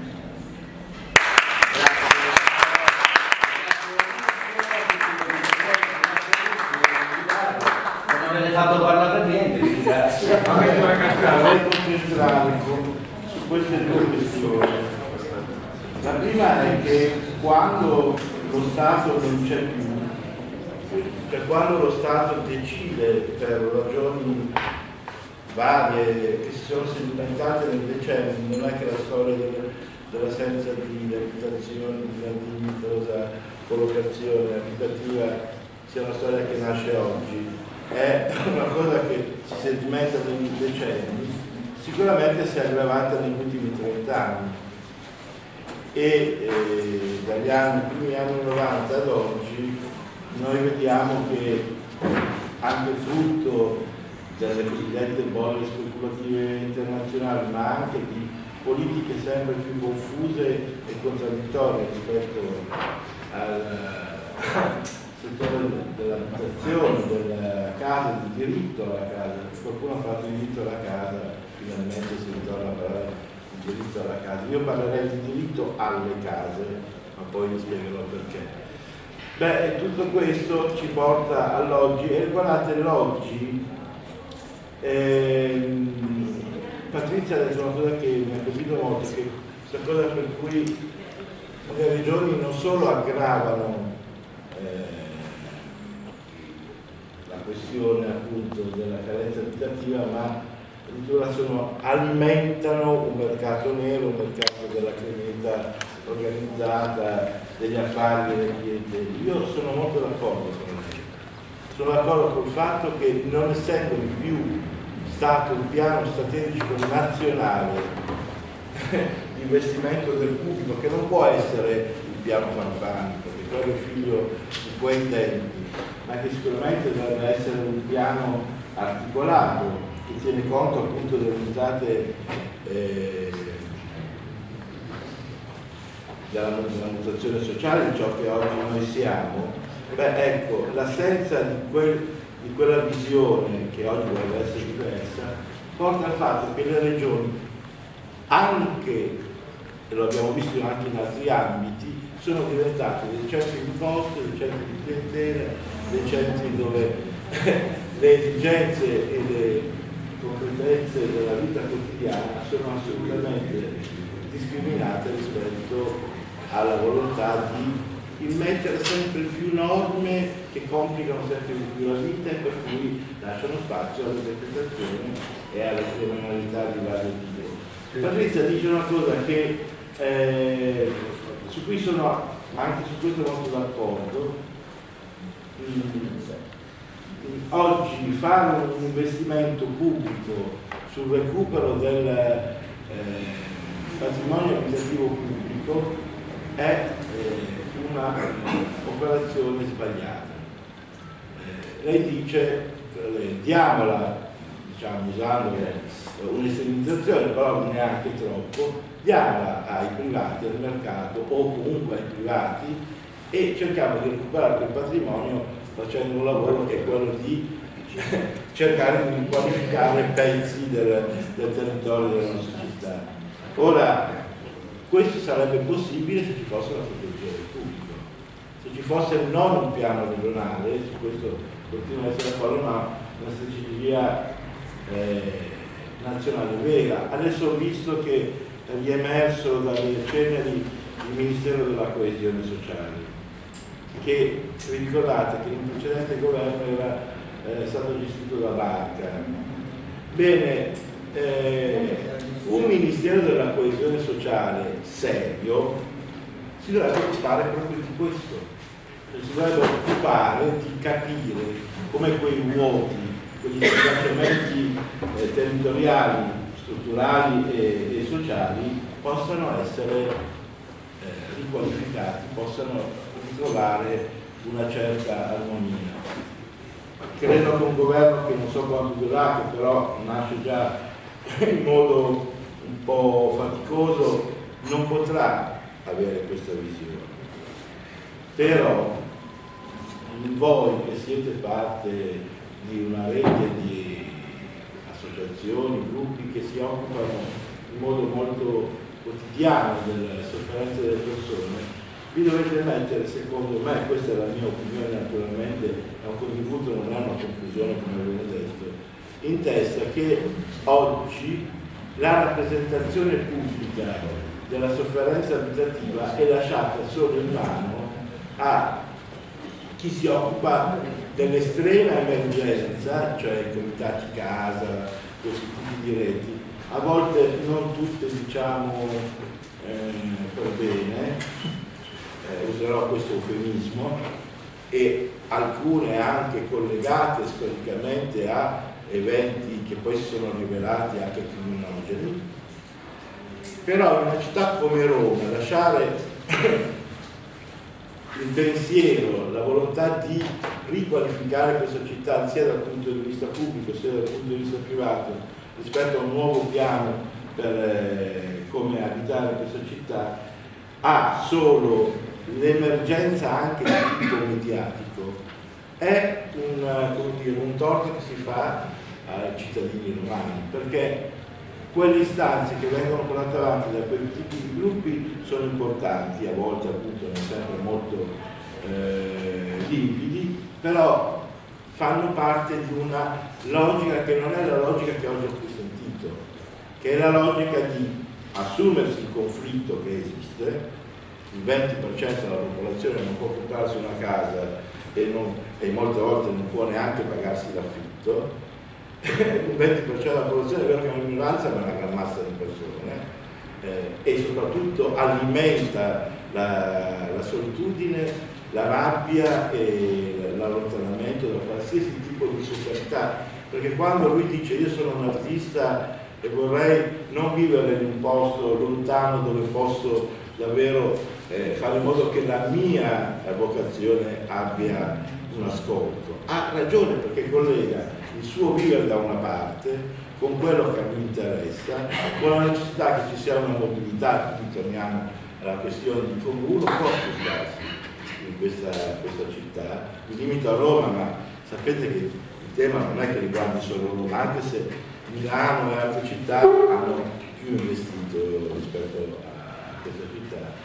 Non avete fatto parlare per niente, vi ringrazio. Vorrei concentrarmi su queste due questioni. La prima è che quando lo Stato non c'è più, Cioè quando lo Stato decide per ragioni varie che si sono sedimentate nel decennio, non è che la storia dell'assenza di abitazioni, di una dignitosa collocazione abitativa sia una storia che nasce oggi, è una cosa che si sedimenta negli decenni, sicuramente si è aggravata negli ultimi 30 anni e dagli primi anni 90 ad oggi noi vediamo che anche frutto delle cosiddette bolle speculative internazionali, ma anche di politiche sempre più confuse e contraddittorie rispetto al settore dell'abitazione, della casa, del diritto alla casa. Qualcuno ha fatto diritto alla casa, finalmente si ritorna a parlare di diritto alla casa. Io parlerei di diritto alle case, ma poi vi spiegherò perché. Beh, tutto questo ci porta all'oggi e guardate l'oggi. Patrizia ha detto una cosa che mi ha colpito molto, che questa cosa per cui le regioni non solo aggravano la questione appunto della carenza abitativa, ma addirittura alimentano un mercato nero, un mercato della criminalità organizzata, degli affari, delle clientele. Io sono molto d'accordo con lei. Sono d'accordo col fatto che non essendo più stato un piano strategico nazionale di investimento del pubblico, che non può essere il piano Fanfani, perché quello è figlio di quei tempi, ma che sicuramente dovrebbe essere un piano articolato che tiene conto appunto delle entrate della mutazione sociale, di ciò che oggi noi siamo. Beh, ecco, l'assenza di quella visione che oggi dovrebbe essere diversa porta al fatto che le regioni, anche, e lo abbiamo visto anche in altri ambiti, sono diventate dei centri di costo, dei centri di clientela, dei centri dove le esigenze e le competenze della vita quotidiana sono assolutamente discriminate rispetto alla volontà di immettere sempre più norme che complicano sempre di più la vita e per cui lasciano spazio all'interpretazione e alla criminalità di vario tipo. Patrizia dice una cosa che su cui sono anche su questo molto d'accordo. Oggi fare un investimento pubblico sul recupero del patrimonio abitativo pubblico è una operazione sbagliata. Lei dice diamola, diciamo, usando un'estremizzazione, però neanche troppo, diamola ai privati, al mercato o comunque ai privati e cerchiamo di recuperare quel patrimonio facendo un lavoro che è quello di cercare di qualificare pezzi del territorio della nostra città. Ora, questo sarebbe possibile se ci fosse una strategia del pubblico, se ci fosse non un piano regionale, su questo continuo a essere d'accordo, ma una strategia nazionale vera. Adesso ho visto che è emerso dalle ceneri il Ministero della Coesione Sociale, che vi ricordate che il precedente governo era stato gestito da Barca. Bene, un Ministero della Coesione Sociale serio si dovrebbe occupare proprio di questo, si dovrebbe occupare di capire come quei vuoti, quegli sbilanciamenti territoriali, strutturali e sociali possano essere riqualificati, possano ritrovare una certa armonia. Credo che un governo che non so quanto durerà, che però nasce già in modo un po' faticoso, non potrà avere questa visione. Però voi che siete parte di una rete di associazioni, gruppi che si occupano in modo molto quotidiano delle sofferenze delle persone, vi dovete mettere, secondo me, questa è la mia opinione, naturalmente è un contributo, non è una conclusione come avevo detto, in testa che oggi la rappresentazione pubblica della sofferenza abitativa è lasciata solo in mano a chi si occupa dell'estrema emergenza, cioè i comitati casa, questi tipi di reti, a volte non tutte diciamo per bene, userò questo eufemismo, e alcune anche collegate storicamente a eventi che poi si sono rivelati anche criminogeni. Però in una città come Roma lasciare il pensiero, la volontà di riqualificare questa città sia dal punto di vista pubblico sia dal punto di vista privato rispetto a un nuovo piano per come abitare questa città, ha solo l'emergenza anche di tipo mediatico, è un torto che si fa ai cittadini romani, perché quelle istanze che vengono portate avanti da quei tipi di gruppi sono importanti, a volte appunto non sempre molto limpidi, però fanno parte di una logica che non è la logica che oggi ho qui sentito, che è la logica di assumersi il conflitto che esiste. Il 20% della popolazione non può comprarsi una casa e molte volte non può neanche pagarsi l'affitto. Il 20% della popolazione è vero che è una minoranza, ma è una gran massa di persone, e soprattutto alimenta la solitudine, la rabbia e l'allontanamento da qualsiasi tipo di socialità, perché quando lui dice io sono un artista e vorrei non vivere in un posto lontano dove posso davvero fare in modo che la mia vocazione abbia un ascolto, ha ragione, perché collega il suo vivere da una parte con quello che mi interessa, con la necessità che ci sia una mobilità. Quindi torniamo alla questione di come uno può spostarsi in questa città. Mi limito a Roma, ma sapete che il tema non è che riguarda solo Roma, anche se Milano e altre città hanno più investito rispetto a questa città.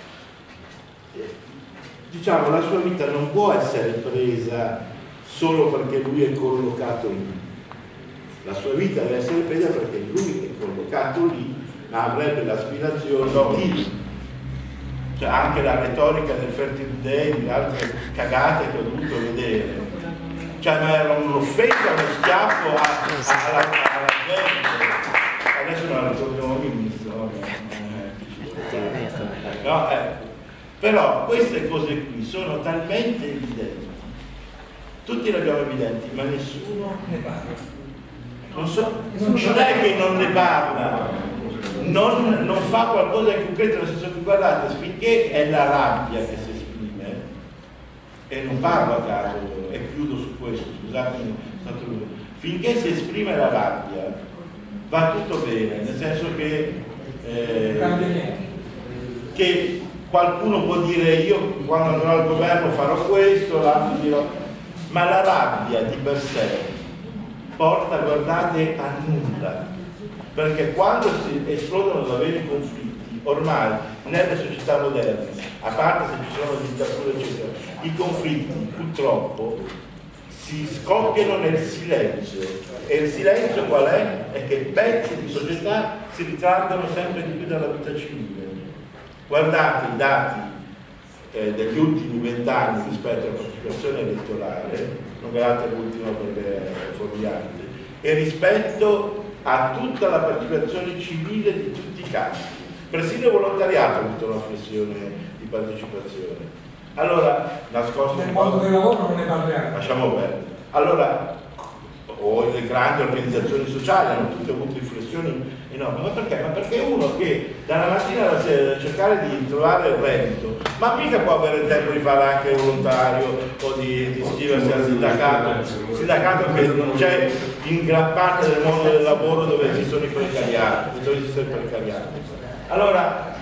Diciamo, la sua vita non può essere presa solo perché lui è collocato lì. La sua vita deve essere presa perché lui è collocato lì, ma avrebbe l'aspirazione di, cioè anche la retorica del Fertile Day, di altre cagate che ho dovuto vedere, cioè ma era un'offesa, uno schiaffo alla gente. Adesso non la ricordiamo ministro, no? Però queste cose qui sono talmente evidenti, tutti le abbiamo evidenti, ma nessuno ne parla. Non è che non ne parla, non fa qualcosa di concreto, nel senso che guardate, finché è la rabbia che si esprime, e non parlo a caso, e chiudo su questo, scusatemi, finché si esprime la rabbia va tutto bene, nel senso che qualcuno può dire io quando andrò al governo farò questo, l'altro dirò, ma la rabbia di per sé porta, guardate, a nulla, perché quando si esplodono da veri conflitti, ormai nelle società moderne, a parte se ci sono dittature eccetera, i conflitti purtroppo si scoppiano nel silenzio, e il silenzio qual è? È che pezzi di società si ritraggono sempre di più dalla vita civile. Guardate i dati degli ultimi 20 anni rispetto alla partecipazione elettorale, non guardate l'ultimo perché è fuorviante, e rispetto a tutta la partecipazione civile di tutti i campi, persino il volontariato ha avuto una flessione di partecipazione. Allora, nascosto nel mondo del lavoro non ne parliamo. Lasciamo perdere. Allora, o le grandi organizzazioni sociali hanno tutte avuto riflessioni enormi, ma perché? Ma perché uno che dalla mattina alla sera deve cercare di trovare il reddito, ma mica può avere il tempo di fare anche il volontario o di iscriversi al sindacato che non c'è in gran parte del mondo del lavoro dove ci sono i precariati, dove ci sono i precariati. Allora,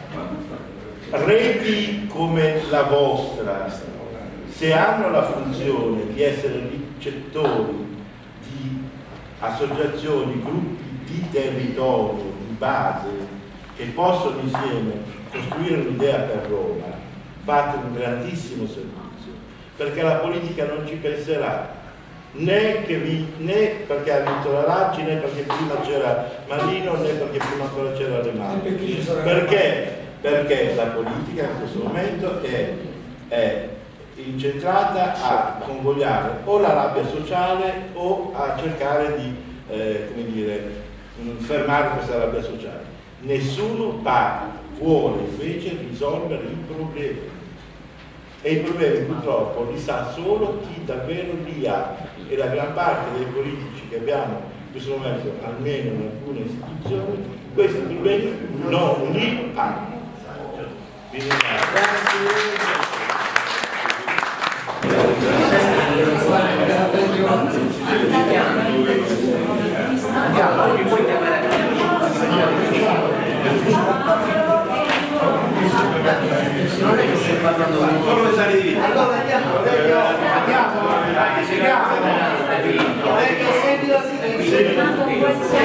reti come la vostra, se hanno la funzione di essere ricettori di associazioni, gruppi di territorio, di base, che possono insieme costruire un'idea per Roma, fate un grandissimo servizio, perché la politica non ci penserà, né perché ha vinto la Raggi, né perché prima c'era Marino, né perché prima ancora c'era Le Mani. Perché la politica in questo momento è incentrata a convogliare o la rabbia sociale o a cercare di come dire, fermare questa rabbia sociale. Nessuno vuole invece risolvere i problemi, e i problemi purtroppo li sa solo chi davvero li ha, e la gran parte dei politici che abbiamo in questo momento, almeno in alcune istituzioni, questi problemi non li hanno. Vi ringrazio. Non è che stai parlando solo le sale di vita. Allora andiamo, vecchio, senti la sigla.